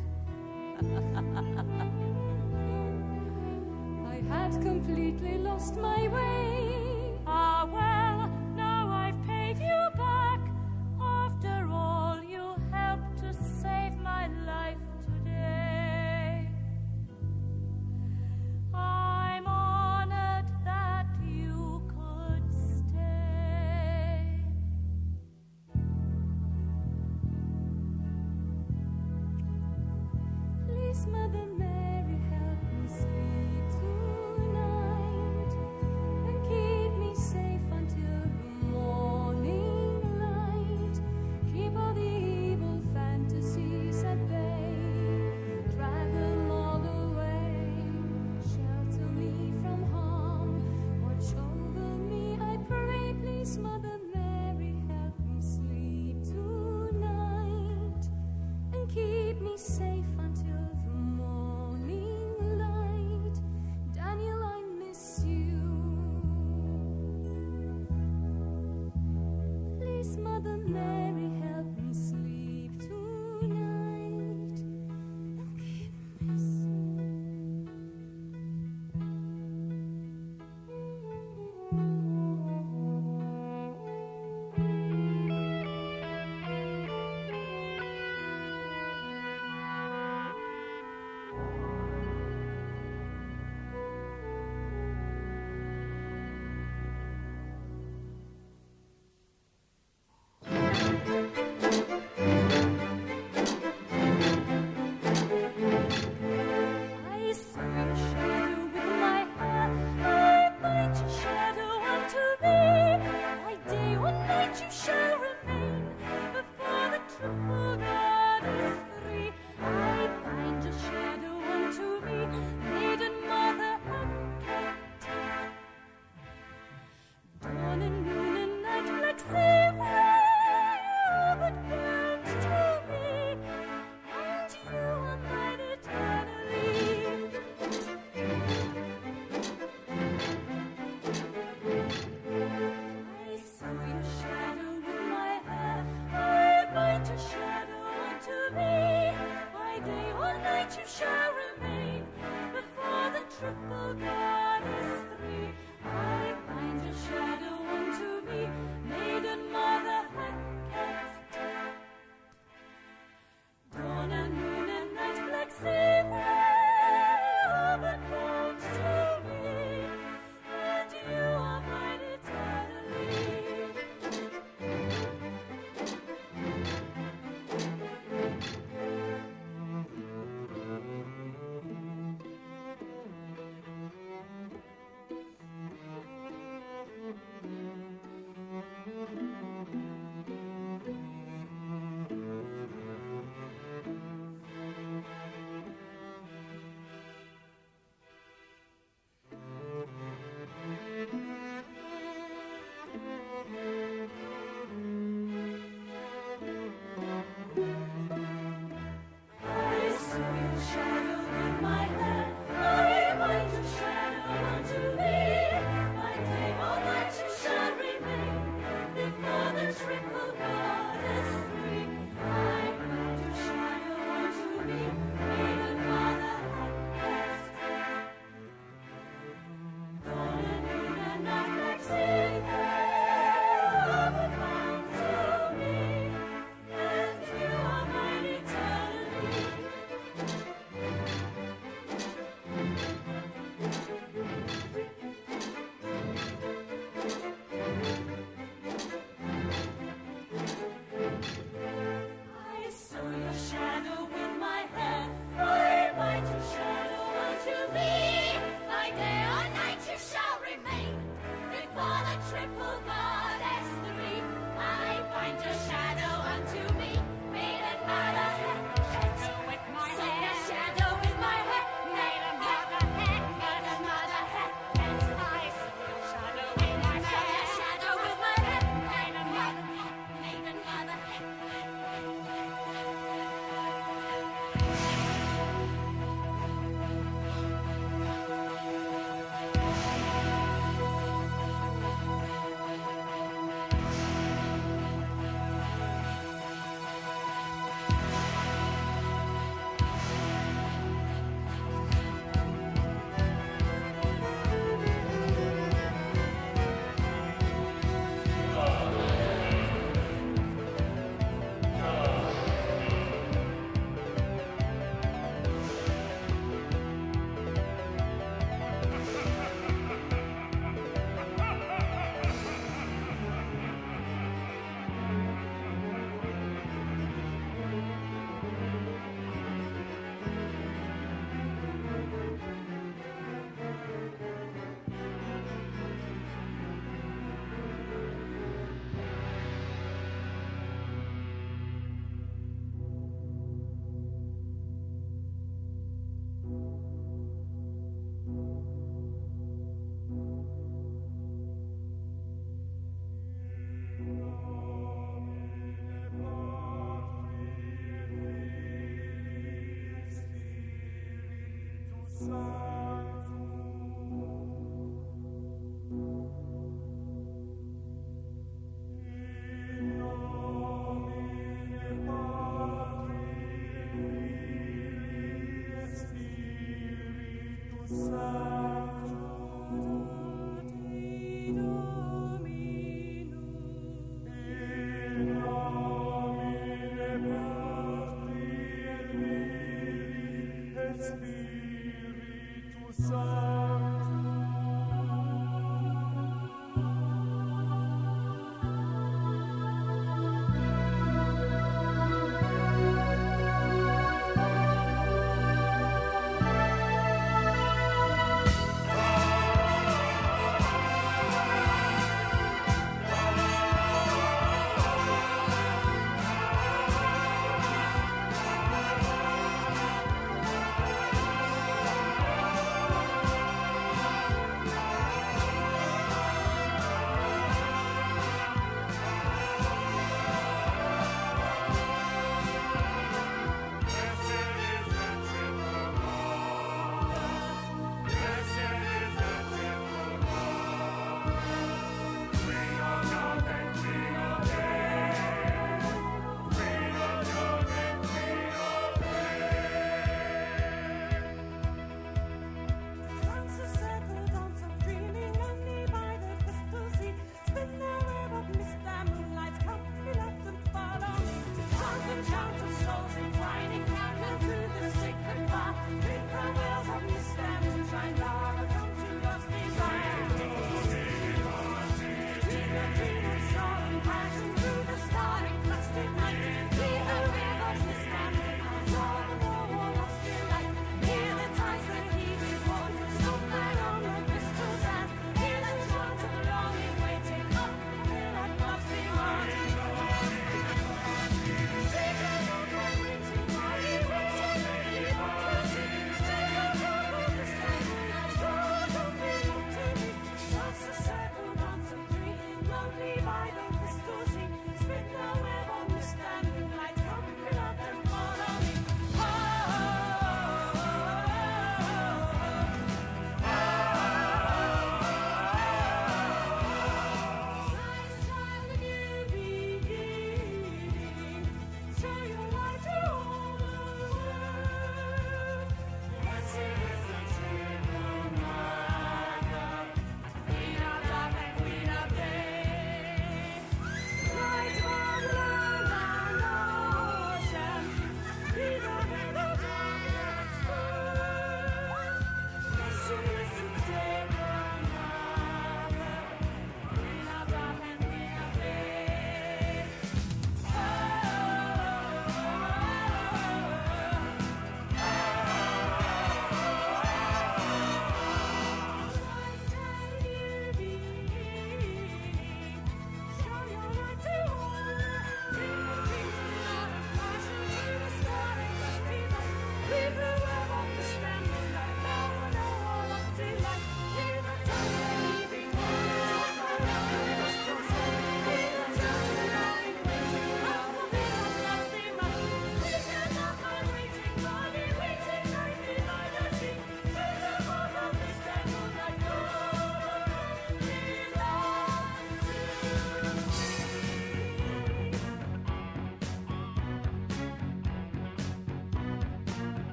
I had completely lost my way. Ah, well, now I've paid you back. After all, you helped to save my life today. I'm honored that you could stay. Please, Mother Mary, help me sleep tonight and keep me safe until the morning light. Keep all the evil fantasies at bay, drive them all away. Shelter me from harm, watch over me, I pray. Please, Mother Mary, help me sleep tonight and keep me safe until the morning.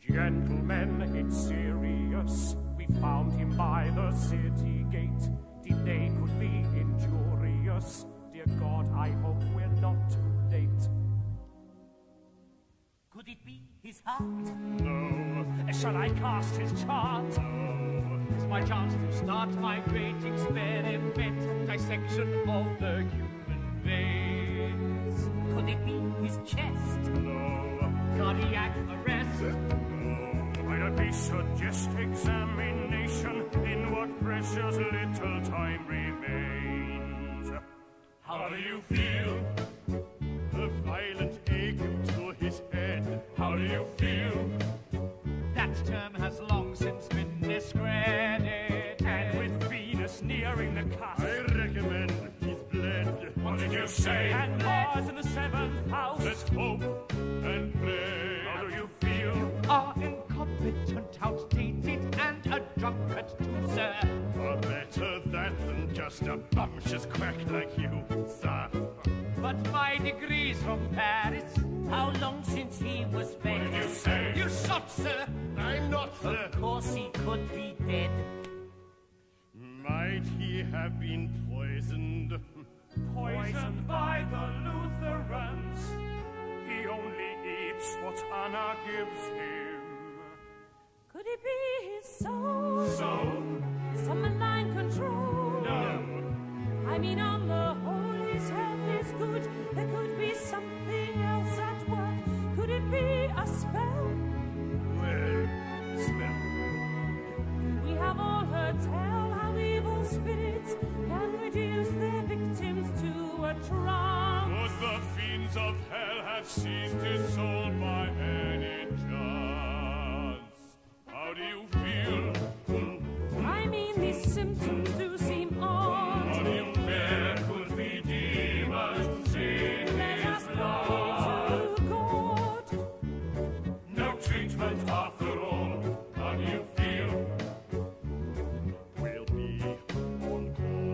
Gentlemen, it's serious. We found him by the city gate. Delay could be injurious. Dear God, I hope we're not too late. Could it be his heart? No. Shall I cast his chart? No. It's my chance to start my great experiment. Dissection of the human veins. Could it be his chest? No. Cardiac arrest? No. Why don't we suggest examination in what precious little time remains? How do you feel? A violent ache to his head. How do you feel? That term has long since been discredited. And with Venus nearing the cusp, I recommend he's bled. What did you say? And Mars in the seventh house. Let's hope and pray. How do you feel? Are incompetent, outdated, and a drunkard too, sir. Far better that than just a bumptious quack like you, sir. But my degree's from Paris. How long since he was fed? What did you say? You shot, sir. I'm not, sir. Of course he could be dead. Might he have been poisoned? Poisoned by the Lutherans. He only eats what Anna gives him. Could it be his soul? So? Some malign control? No. I mean, on the whole, his health is good. There could be something else at work. Could it be a spell? Well, spell. We have all heard tell how evil spirits can reduce their victims to a trance. Would the fiends of hell have seized his soul by any chance? How do you feel? Hmm. I mean, these symptoms do seem odd. How do you bear? Could be demons in Let us his pray blood. to God. No treatment after all. How do you feel? We'll be on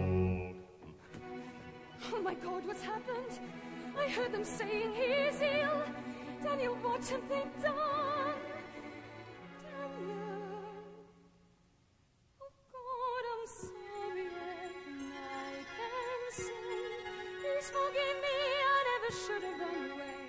call. Oh my God, what's happened? I heard them saying he is ill. Daniel, what have they done? Daniel. Oh God, I'm sorry and I can say, please forgive me, I never should have run away.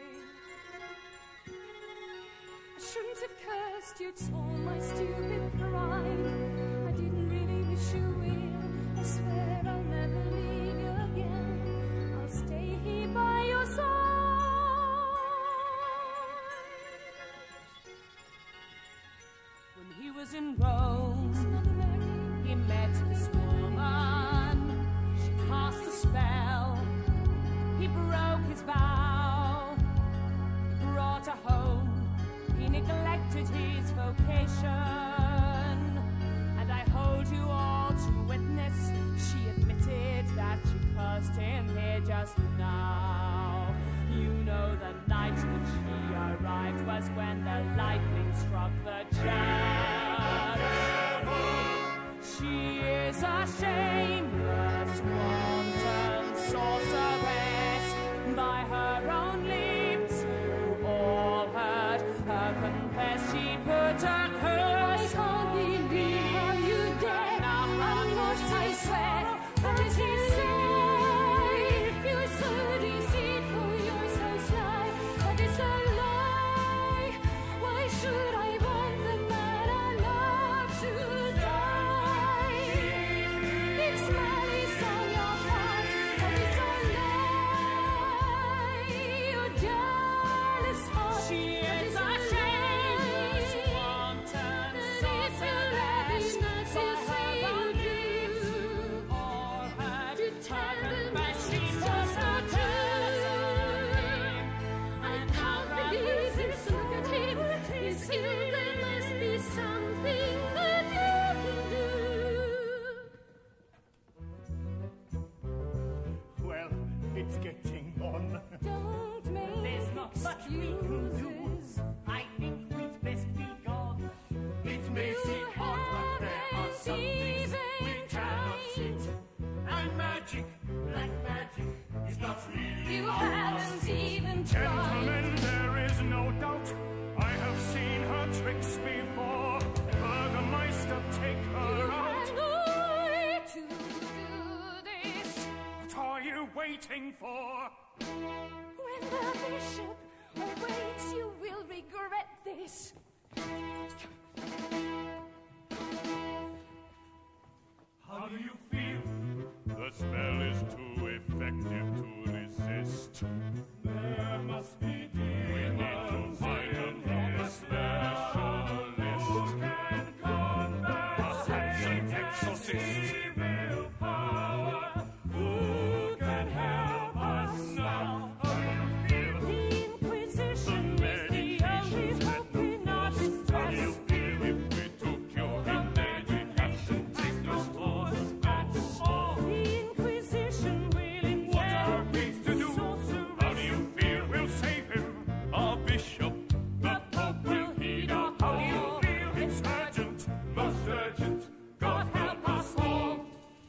I shouldn't have cursed you, it's all my stupid pride. I didn't really wish you ill. I swear I'll never leave you again. I'll stay here by your side. When he was in Rome, he met this woman. She cast a spell. He broke his vow. He brought her home. He neglected his vocation. And I hold you all to witness. She admitted that she cursed him here just now. You know the night that she arrived was when the lightning struck the church. She is a shameless, wanton sorceress. By her own lips, you all heard her confess. She put a curse. I can't believe how you dare. I must, I swear. What does he say? You're so deceitful, you're so sly. That is a lie. Why should I want the man I love to die? It's malice on your part. That is a lie. Your jealous heart. She is a shameless, wanton sorceress. By her own lips, you all heard her confess. She was a curse. I can't believe this. Look at him. He's ill. There must be something that you can do. Well, it's getting on. Don't make There's not much we can do. excuses. I think we'd best be gone. It may seem odd, but there are some things we cannot sit. And magic, black magic, is not really You ours. haven't even tried. Gentlemen, there is no doubt. I have seen her tricks before. Burgermeister, take her out. And I to do this. What are you waiting for? When the bishop awakes, you will regret this. How do you feel? The spell is too effective to resist. There must be demons. We need to find a proper specialist. Who can combat perhaps an exorcist? Evil power. Who can help us now? How do you feel? The Inquisition is the only hope we not How do you feel if we took your hand? We'd have to take those claws. That's all. The Inquisition will What are we intend to do? sorceress. How do you feel we'll save him? Our bishop, the Pope will heed our call. How do you feel? It's urgent, most urgent. God help us all.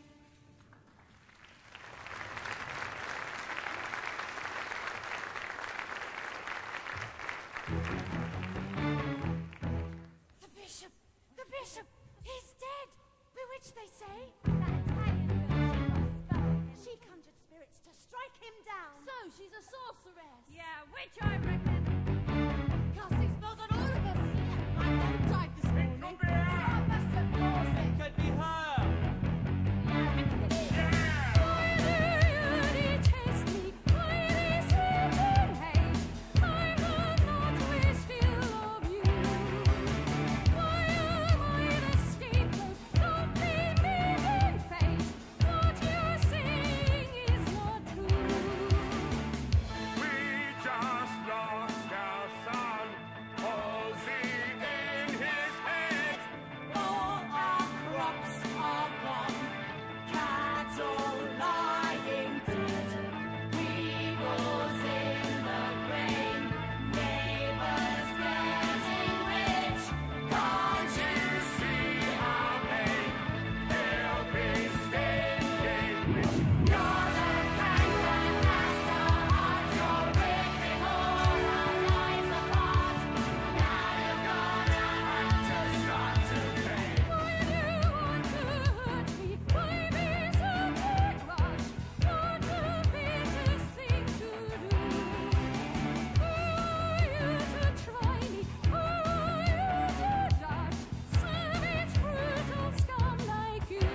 The bishop! The bishop! He's dead! Bewitched, they say. That Italian girl, she must spell him. She conjured spirits to strike him down. So she's a sorceress. Yeah, which I reckon. Casting spells on all of us. My phone died this morning. So I must have caused it. Could be her. Yeah, I reckon it is. Why do you detest me? Why this hidden hate? I have not wished ill of you. Why am I the scapegoat? Don't blame me in fate. What you're saying is not true. We just lost our son, posing in his head. All our crops are gone. Cattle lying dead. Weevils in the grain. Neighbors getting rich. Can't you see our pain? Filthy, stinking rich. You're the canker that's the heart. You're ripping all our lives apart. Now you're gonna have to start to pay. Why do you want to hurt me? Why this a big rush? Not the bitterest thing to do. Who are you to try me? Who are you to judge? Savage, brutal scum like you.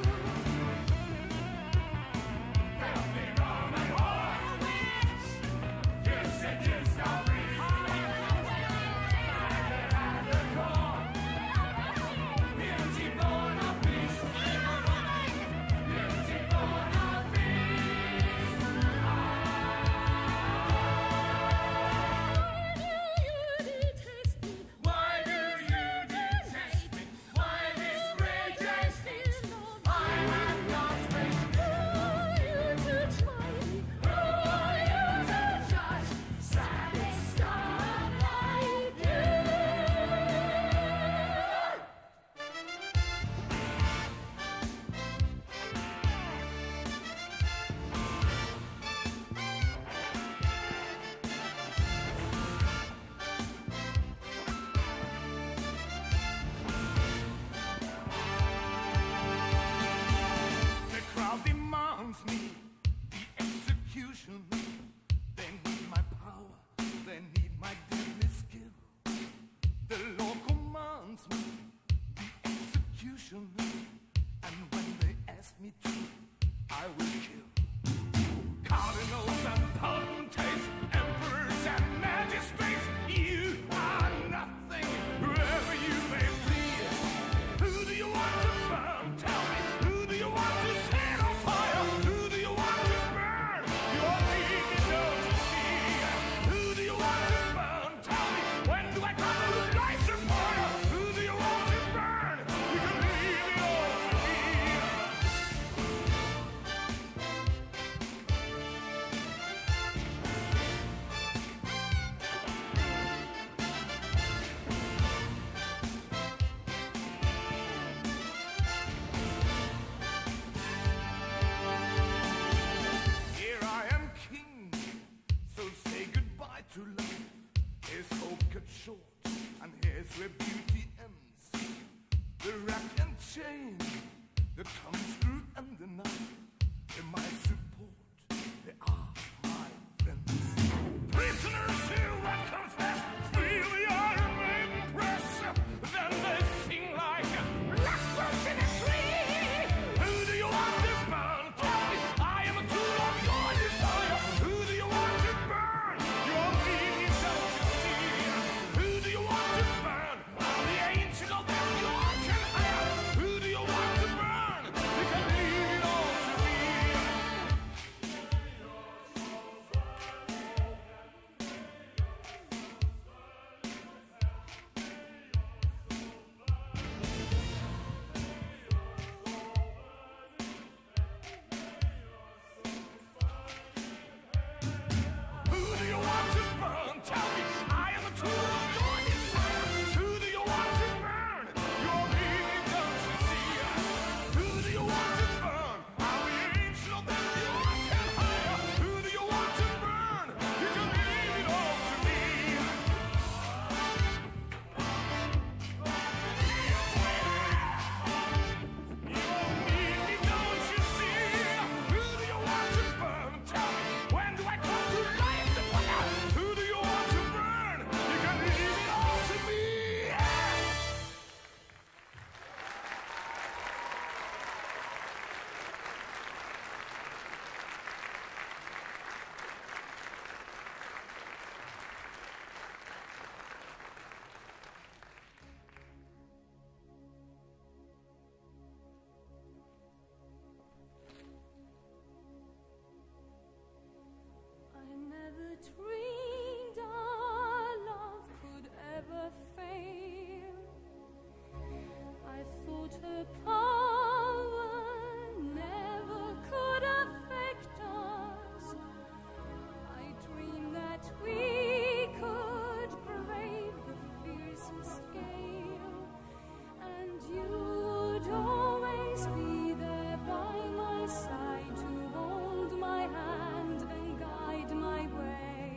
Filthy Roman whore, witch! You seduced our priest. At the core. Beauty born of beast. Beauty born of beast. Why do you detest me? Why do you detest me? Why this rage and hate? I have not rage. Who are you to try me? Who are you to judge? Savage scum like you. The crowd demands me, the execution. They need my power, they need my deadly skill. The law commands me, the execution. And when they ask me to, I will kill. Cardinals and potentates, emperors and magistrates, you are nothing, whoever you may be. Who do you want to burn? Tell me, who do you want to set on fire? Who do you want to burn? You're leaving, don't you see? Who do you want to burn? Tell me, when do I come to light your fire? Who do you want to burn? You can leave it all to me. the rack and chain, the thumb screw and the knife, in my support, they are my friends. Prisoners who would confess, feel your maiden press, then they sing like blackbirds in a tree. Who do you want to burn? Tell me, I am a tool of your desire. Who do you want to burn? Your meaning, don't you see? Who do you want to burn? I'm the ancient of them you can hire. Who do you want to burn? You can leave it all to me. Who do you want to burn? Tell me, I am a tool of your desire. Who do you want to burn? Your meaning, don't you see? Who do you want to burn? I'm the ancient of them you can hire. Who do you want to burn? You can leave it all to me. Your meaning, don't you see? Who do you want to burn? Tell me, when do I come to life to fire? Who do you want to burn? You can leave it all to me. I never dreamed our love could ever fail. I thought her power never could affect us. I dreamed that we could brave the fiercest gale, and you would always be there by my side to hold my hand and guide my way.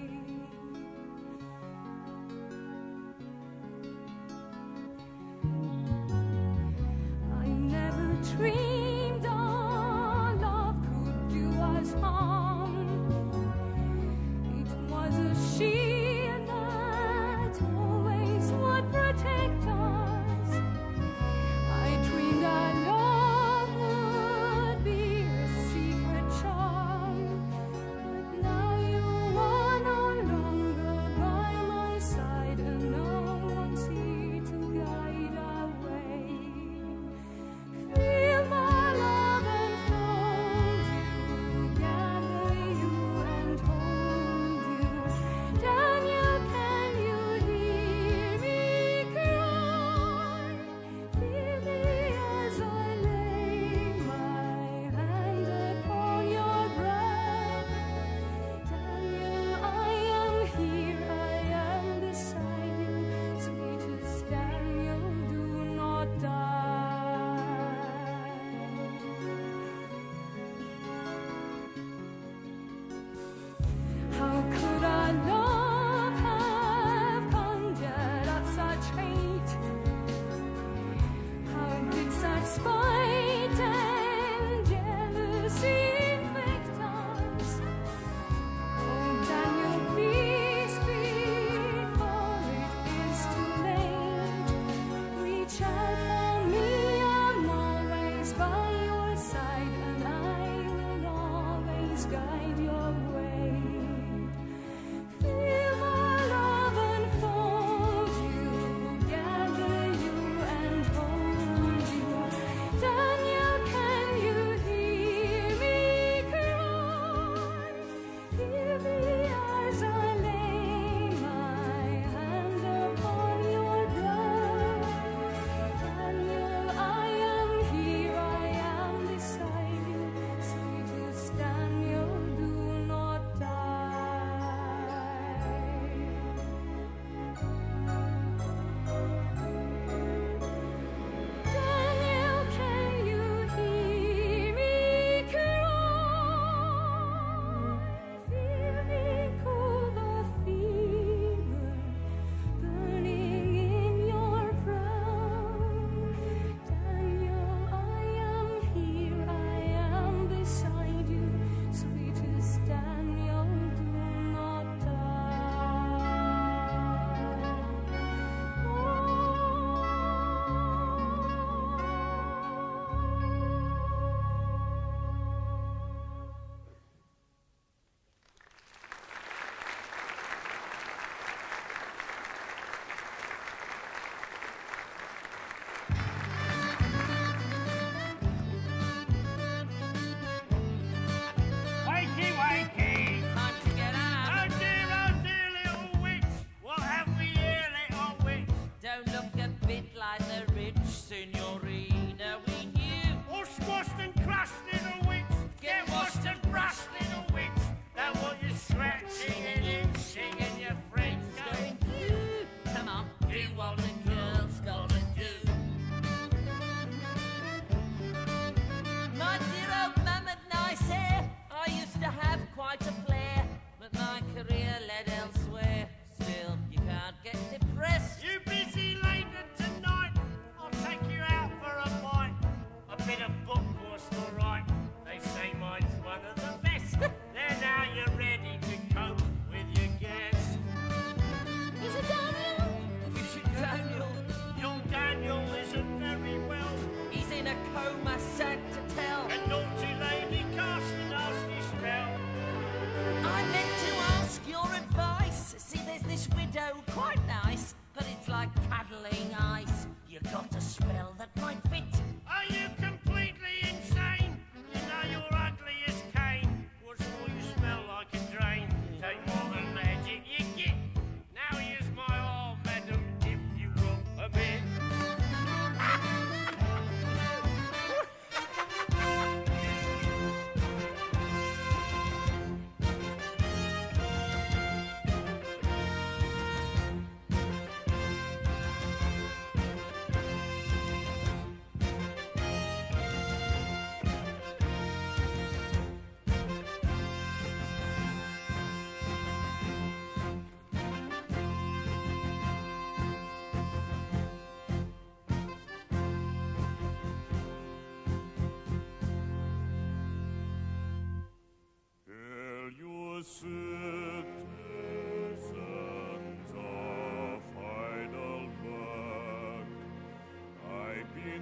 I never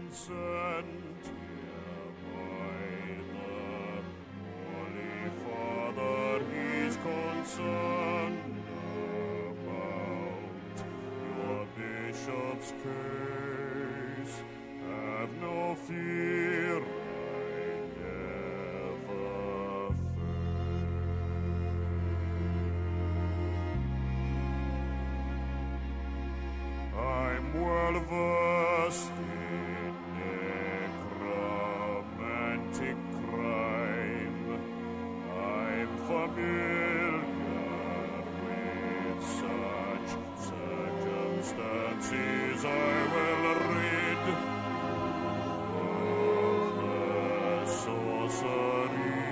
sent here by the Holy Father. He's concerned about your bishop's case. Have no fear, I never fail. I'm well versed in necromantic crime. I'm familiar with such circumstances. I will rid of the sorcery.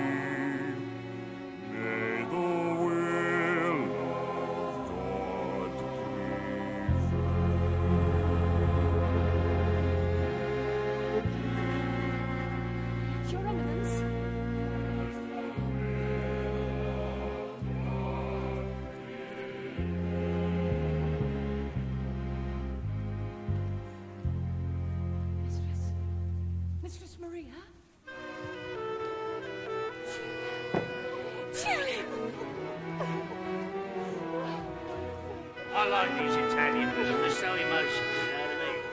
May the will of God prevail. Your Eminence. Mistress. Mistress Maria? Julie! I like these Italian women, they're so emotional, you know what I mean?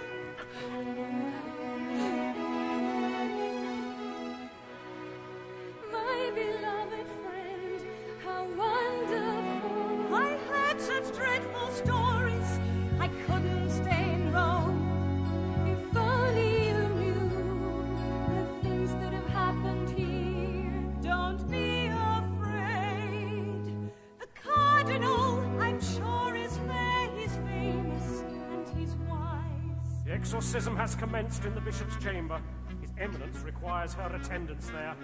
My beloved friend, how wonderful. I heard such dreadful stories, I couldn't stay in Rome. If only you knew the things that have happened here. Don't be afraid. The Cardinal, I'm sure, is fair. He's famous and he's wise. The exorcism has commenced in the bishop's chamber. His Eminence requires her attendance there.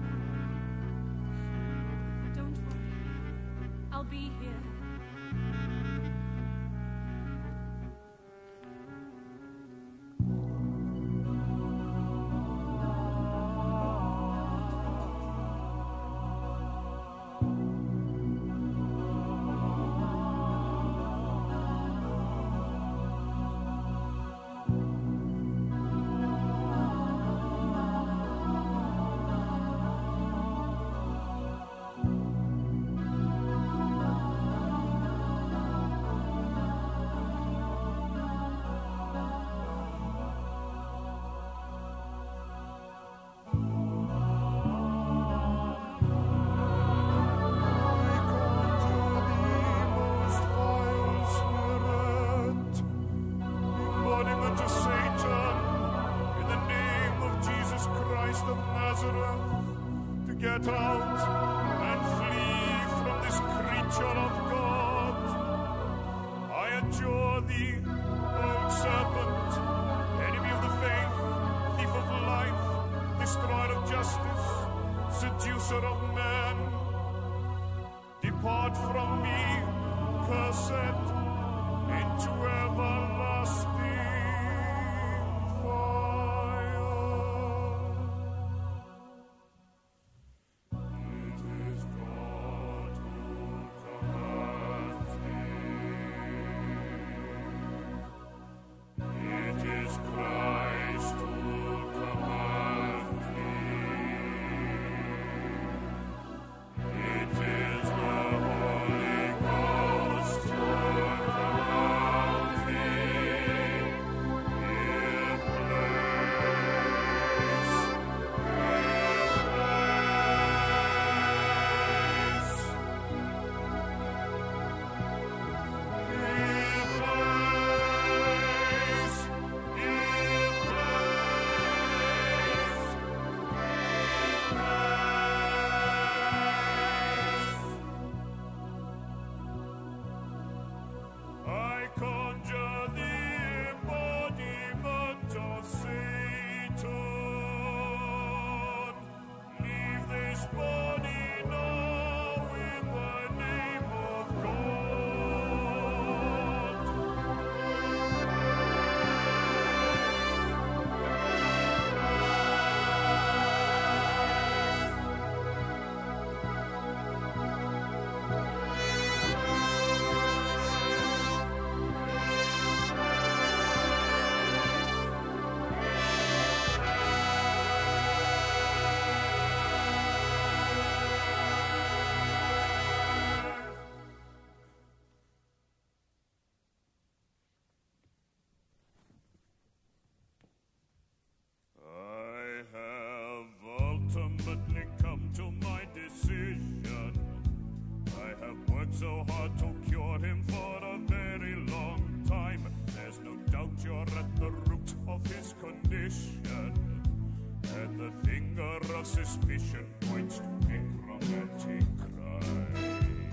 Don't worry, I'll be here. Embodiment of Satan, in the name of Jesus Christ of Nazareth, to get out and flee from this creature of God. I adjure thee, old serpent, enemy of the faith, thief of life, destroyer of justice, seducer of men, depart from me, cursed, into everlasting fire. It is God who commands thee. It is Christ who commands thee. It is the Holy Ghost who commands thee. to my decision. I have worked so hard to cure him for a very long time. There's no doubt you're at the root of his condition, and the finger of suspicion points to necromantic crime.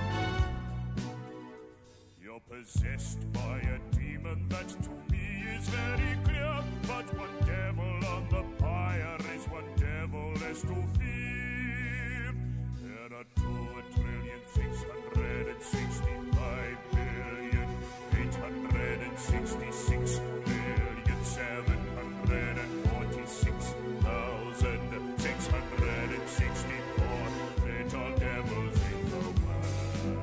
You're possessed by a demon that to me is very clear, but one devil on the pyre is one devil less to fear. There are two trillion six hundred and sixty-five billion eight hundred and sixty-six million seven hundred and forty-six thousand six hundred and sixty-four little devils in the world.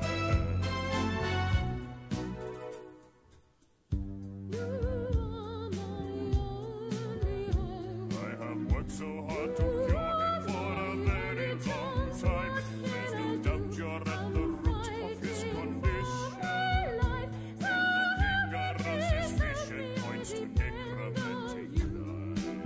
I have worked so hard to cure him for a very long time. There's no doubt you're at the root of his condition, and the finger of suspicion points to necromantic crime.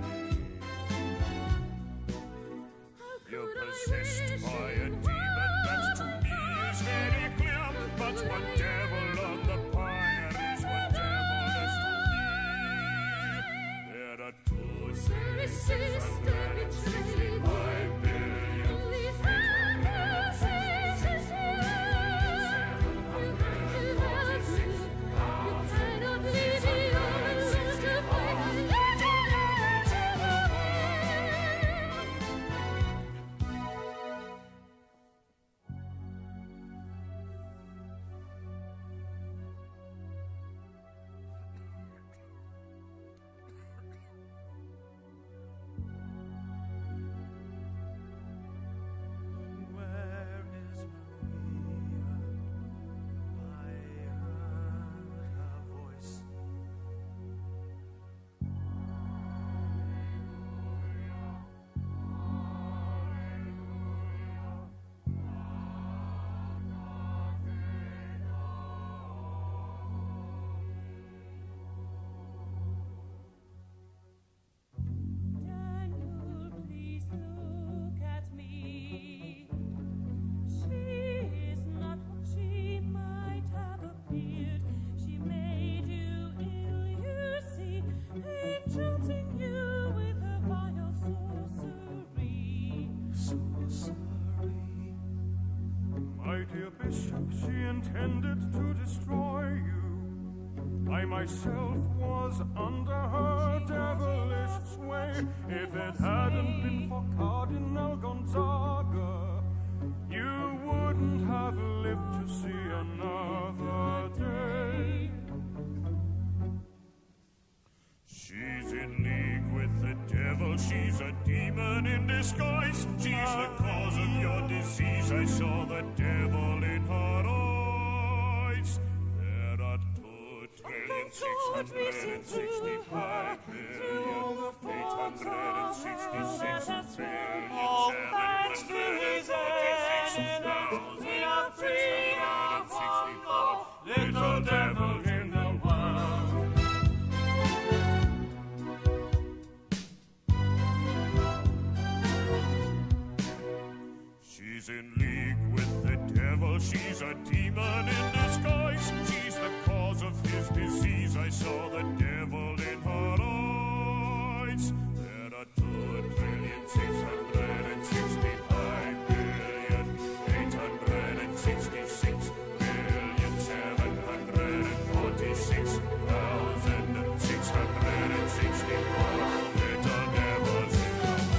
You're possessed by a demon that to me is very clear, but one devil on the pyre is one devil less to fear. There are two six hundred and sixty-five billion eight hundred and sixty-six million seven hundred and forty-six thousand six hundred and sixty-four little devils in the Where is Maria? I heard her voice. Daniel, please look at me. She is not what she might have appeared. She made you ill, you see, enchanting you with her vile sorcery. Sorcery. My dear bishop, she intended to destroy you. I myself was under her devilish sway. If it hadn't been for Cardinal Gonzaga, you wouldn't have lived to see another day. She's in league with the devil, she's a demon in disguise. She's the cause of your disease, I saw the devil in her eyes. There are two trillion six hundred and sixty-five billion eight hundred and sixty-six million Thanks to his seven enemies, we are free of one more little devil in the world. She's in league with the devil, she's a demon in disguise. She's the cause of his disease, I saw the devil in her eyes. There are two trillion six hundred and sixty-five billion eight hundred and sixty-six million seven hundred and forty-six thousand six hundred and sixty-four little devils in the world.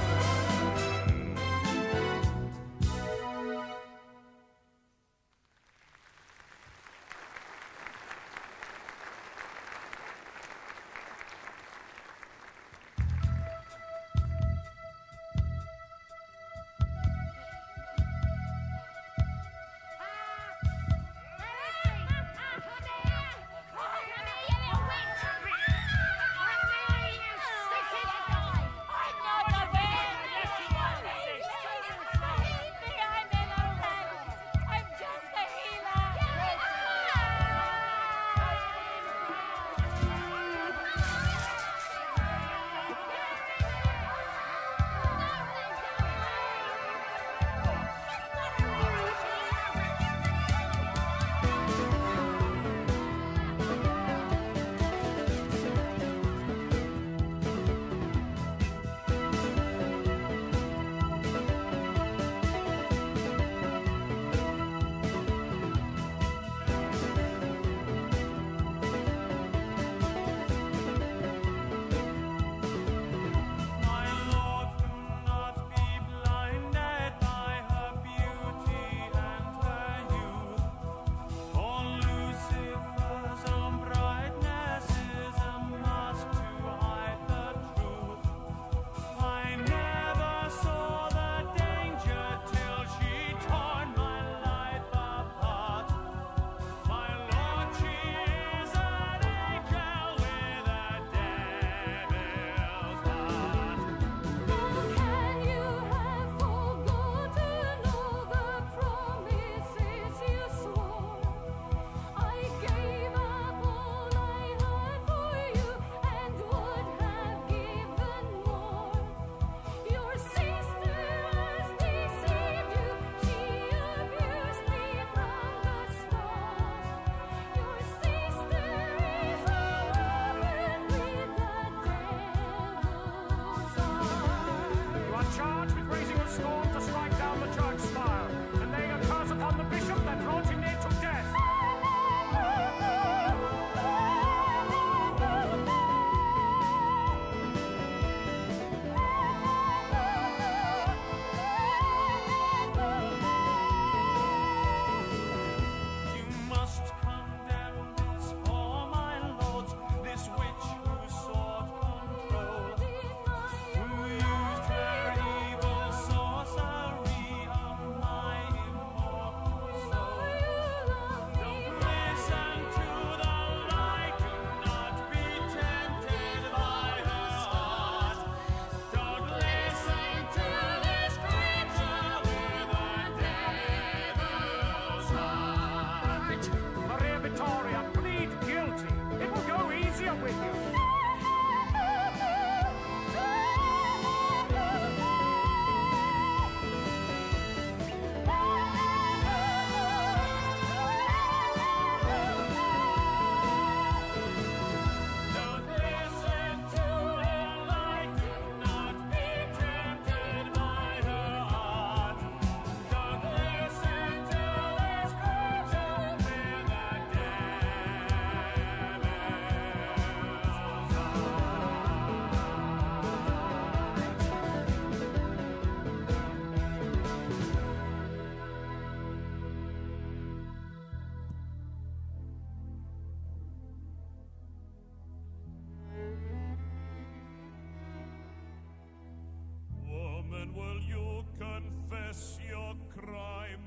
confess your crime.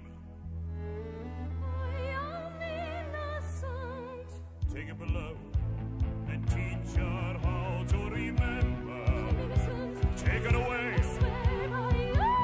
I am innocent. Take it below and teach her how to remember. I'm innocent. Take it away. I swear I am.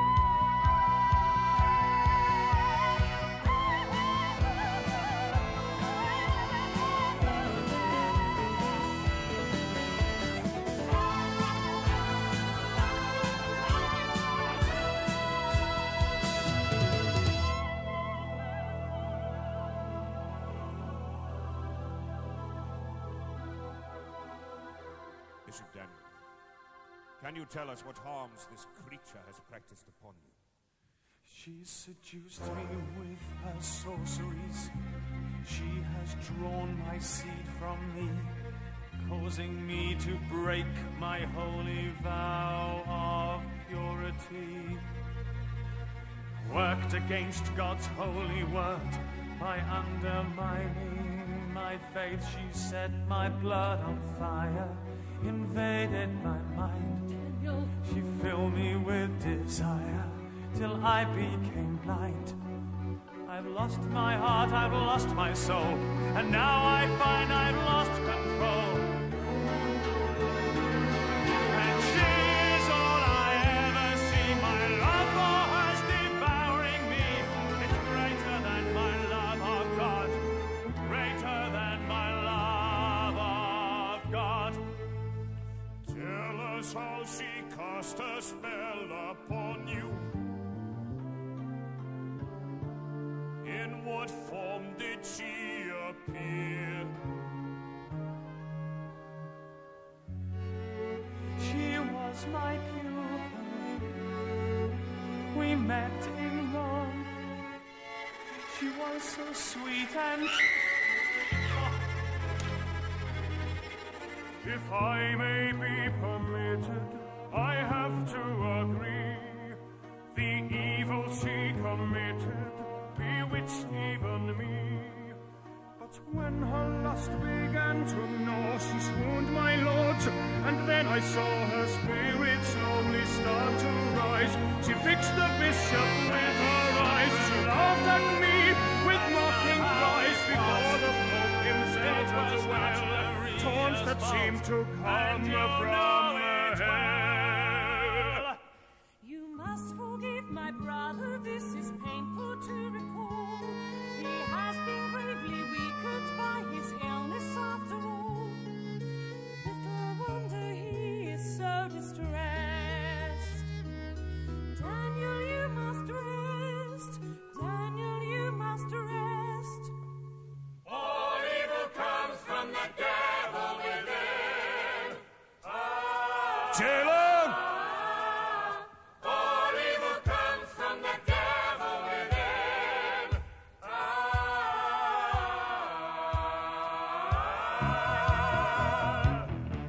Bishop Daniel, can you tell us what harms this creature has practiced upon you? She seduced me with her sorceries. She has drawn my seed from me, causing me to break my holy vow of purity. Worked against God's holy word by undermining my faith. She set my blood on fire, invaded my mind. Daniel. She filled me with desire till I became blind. I've lost my heart, I've lost my soul, and now I find I've lost control. And she's all I ever see. My love for her's devouring me. It's greater than my love of God, greater than my love of God. Tell us how she cast a spell upon you. In what form did she appear? She was my pupil. We met in Rome. She was so sweet and... If I may be permitted, I have to agree. The evil she committed bewitched even me. But when her lust began to gnaw, she swooned, my lords, and then I saw her spirit slowly start to rise. She fixed the bishop with her eyes. She laughed at me with mocking cries before the Pope himself as well. Taunts that seemed to come from her hell. You must forgive my brother, this is painful to recall. He has been gravely weakened by his illness after all. Little wonder he is so distressed. Daniel, you must rest. Daniel, you must rest. All evil comes from the devil within. Ah, Jailer! all evil comes from the devil within. Ah.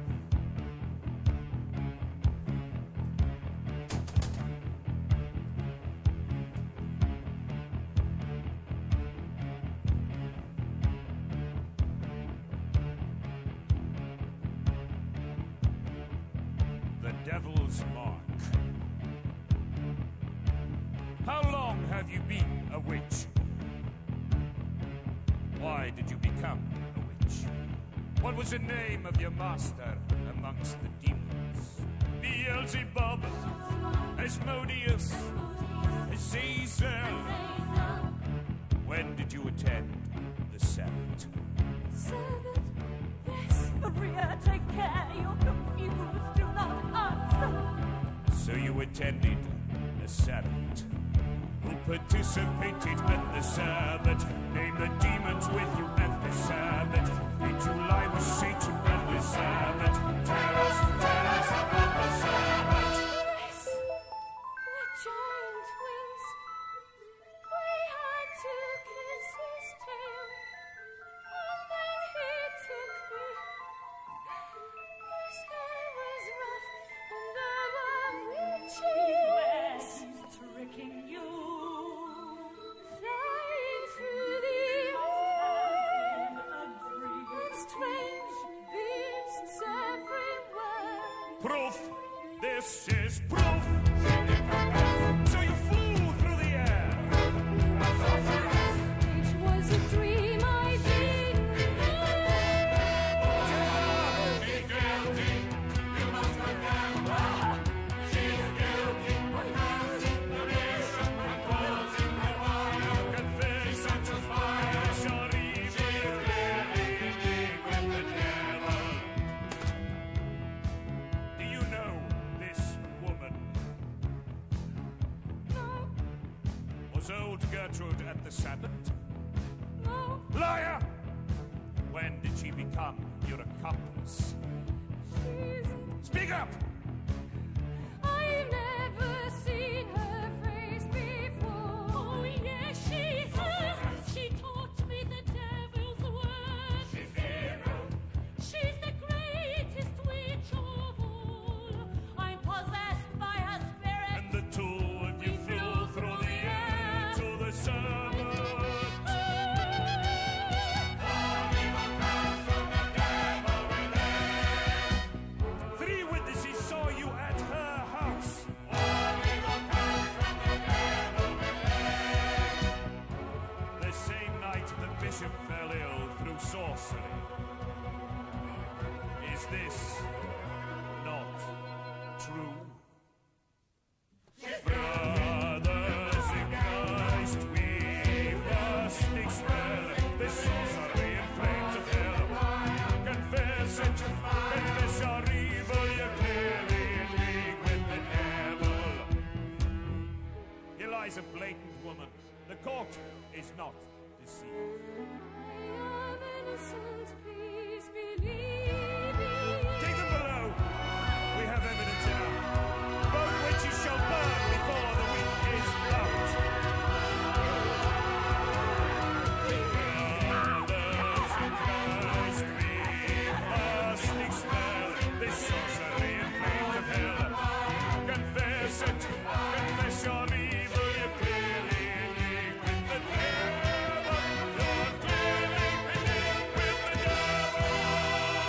The devil's mark. How long have you been a witch? Why did you become a witch? What was the name of your master amongst the demons? Beelzebub, Asmodeus, Azazel. When did you attend the Sabbath? Sabbath? Yes, Maria, take care. You're confused. Do not answer. So you attended the Sabbath. Who participated at the Sabbath? Name the demons with you at the Sabbath. Did you lie with Satan at the Sabbath? Tell us, tell us about the Sabbath. Yes, with giant wings. We had to kiss his tail, and then he took me. His hair was rough, and there were witches He's tricking you. flying through the air, and strange beasts everywhere. Proof. This is proof. So you flew through Was old Gertrude at the Sabbath? No. Liar! When did she become your accomplice? She's... Speak up! I've never seen her face before. Oh, yes, she has. She taught me the devil's word. She's evil. She's the greatest witch of all. I'm possessed by her spirit. And the two of you flew through the air to the Sabbath. Three witnesses saw you at her house. The same night the bishop fell ill through sorcery. Is this not true? Brothers in Christ, we must expel this sorcery and flames of hell. Confess it, confess your evil, you're clearly in league with the devil. Here lies a blatant woman. The court is not deceived. I am innocent, please believe me. Take them below. We have evidence now. Both witches shall burn before the week is out. Brothers in Christ, we must expel this sorcery and flames of hell. Confess it, confess your evil, you're clearly in league with the devil. You're clearly in league with the devil.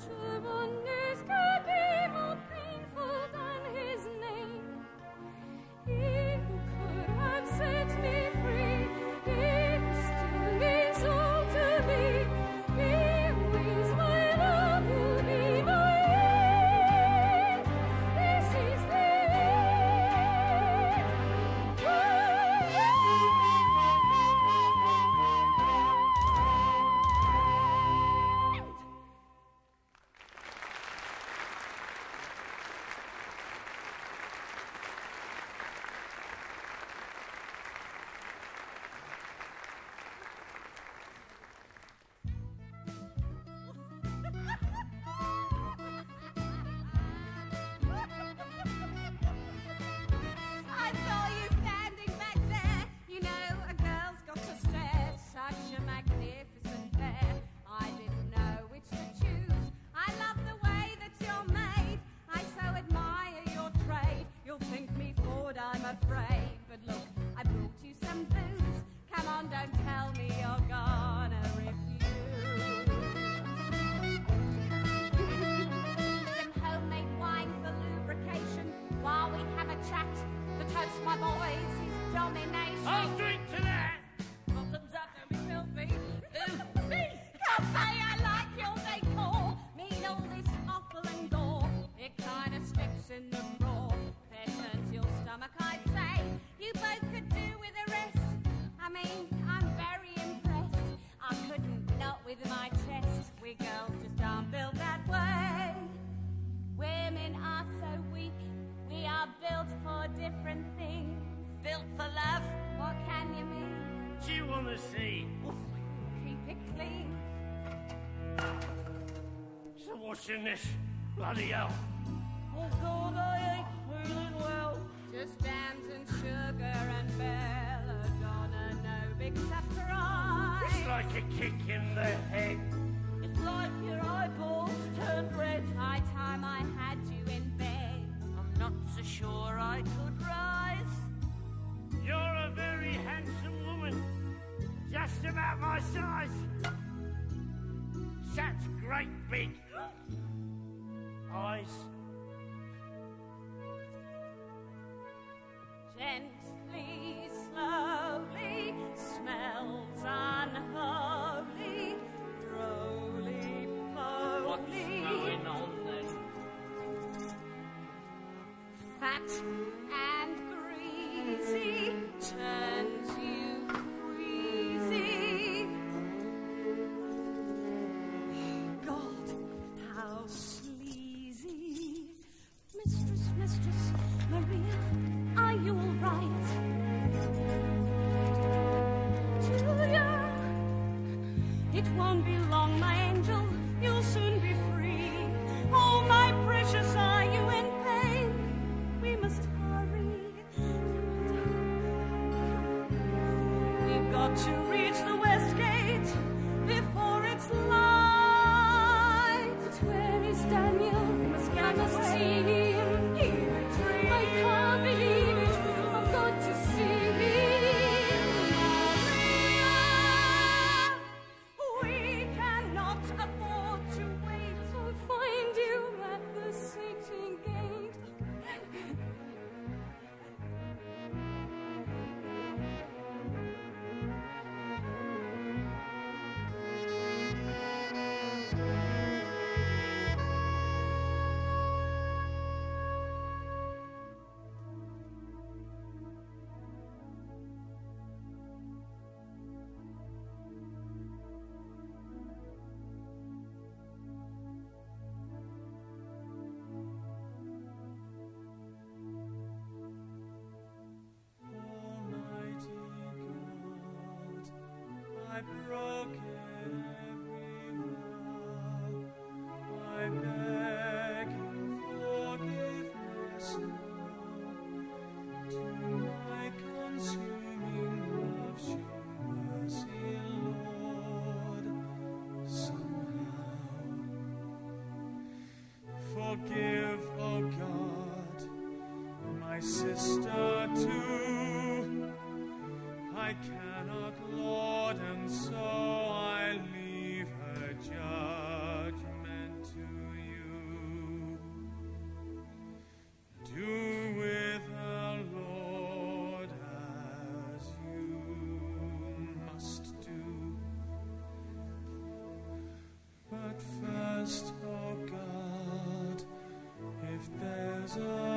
Sure, what news could be more painful than his name? He who could have set me free, he who still means all to me, he who is my love will be my end. This is the end. I saw you standing back there. You know, a girl's got to stare. Such a magnificent pair. I didn't know which to choose. I love the way that you're made. I so admire your trade. You'll think me forward, I'm afraid. But look, I brought you some booze. Come on, don't tell me you're gonna refuse. Some homemade wine for lubrication while we have a chat. The toast, my boys, is domination. I'll drink to that! Bottoms up, don't be filthy. Ooh, me! Can't say I like your decor. Mean all this offal and gore. It kind of sticks in the craw. Fair turn to your stomach, I'd say. You both could do with a rest. I mean, I'm very impressed. I couldn't not with my chest. We girls just aren't built that way. Women are so weak. We are built for different things. Built for love? What can you mean? Do you want to see? Keep it clean. So what's in this? Bloody hell. Oh God, I ain't feeling well. Just jams and sugar and belladonna, no big surprise. It's like a kick in the head. It's like your eyeballs turned red. High time I had you in bed. I'm not so sure I could rise. You're a very handsome woman. Just about my size. Such great big eyes. Gently, slowly, smells unholy, roly poly. What's going on then? Fat and greasy turns you queasy. God, how sleazy. Mistress, Mistress Maria, are you all right? Julia, it won't be long, my angel, you'll soon be free. Oh, my precious, are you in pain? We must hurry. We've got to reach the west gate before it's light. But where is Daniel? We must get I must see him. He retreats. I can't believe it. I've got to see him. Maria, we cannot afford to wait. I'll find you at the city gate. I've broken every vow. I beg your forgiveness now. To my consuming love, show mercy, Lord, somehow. Forgive, O God, my sister too. I cannot, Lord, and so I leave her judgment to desire.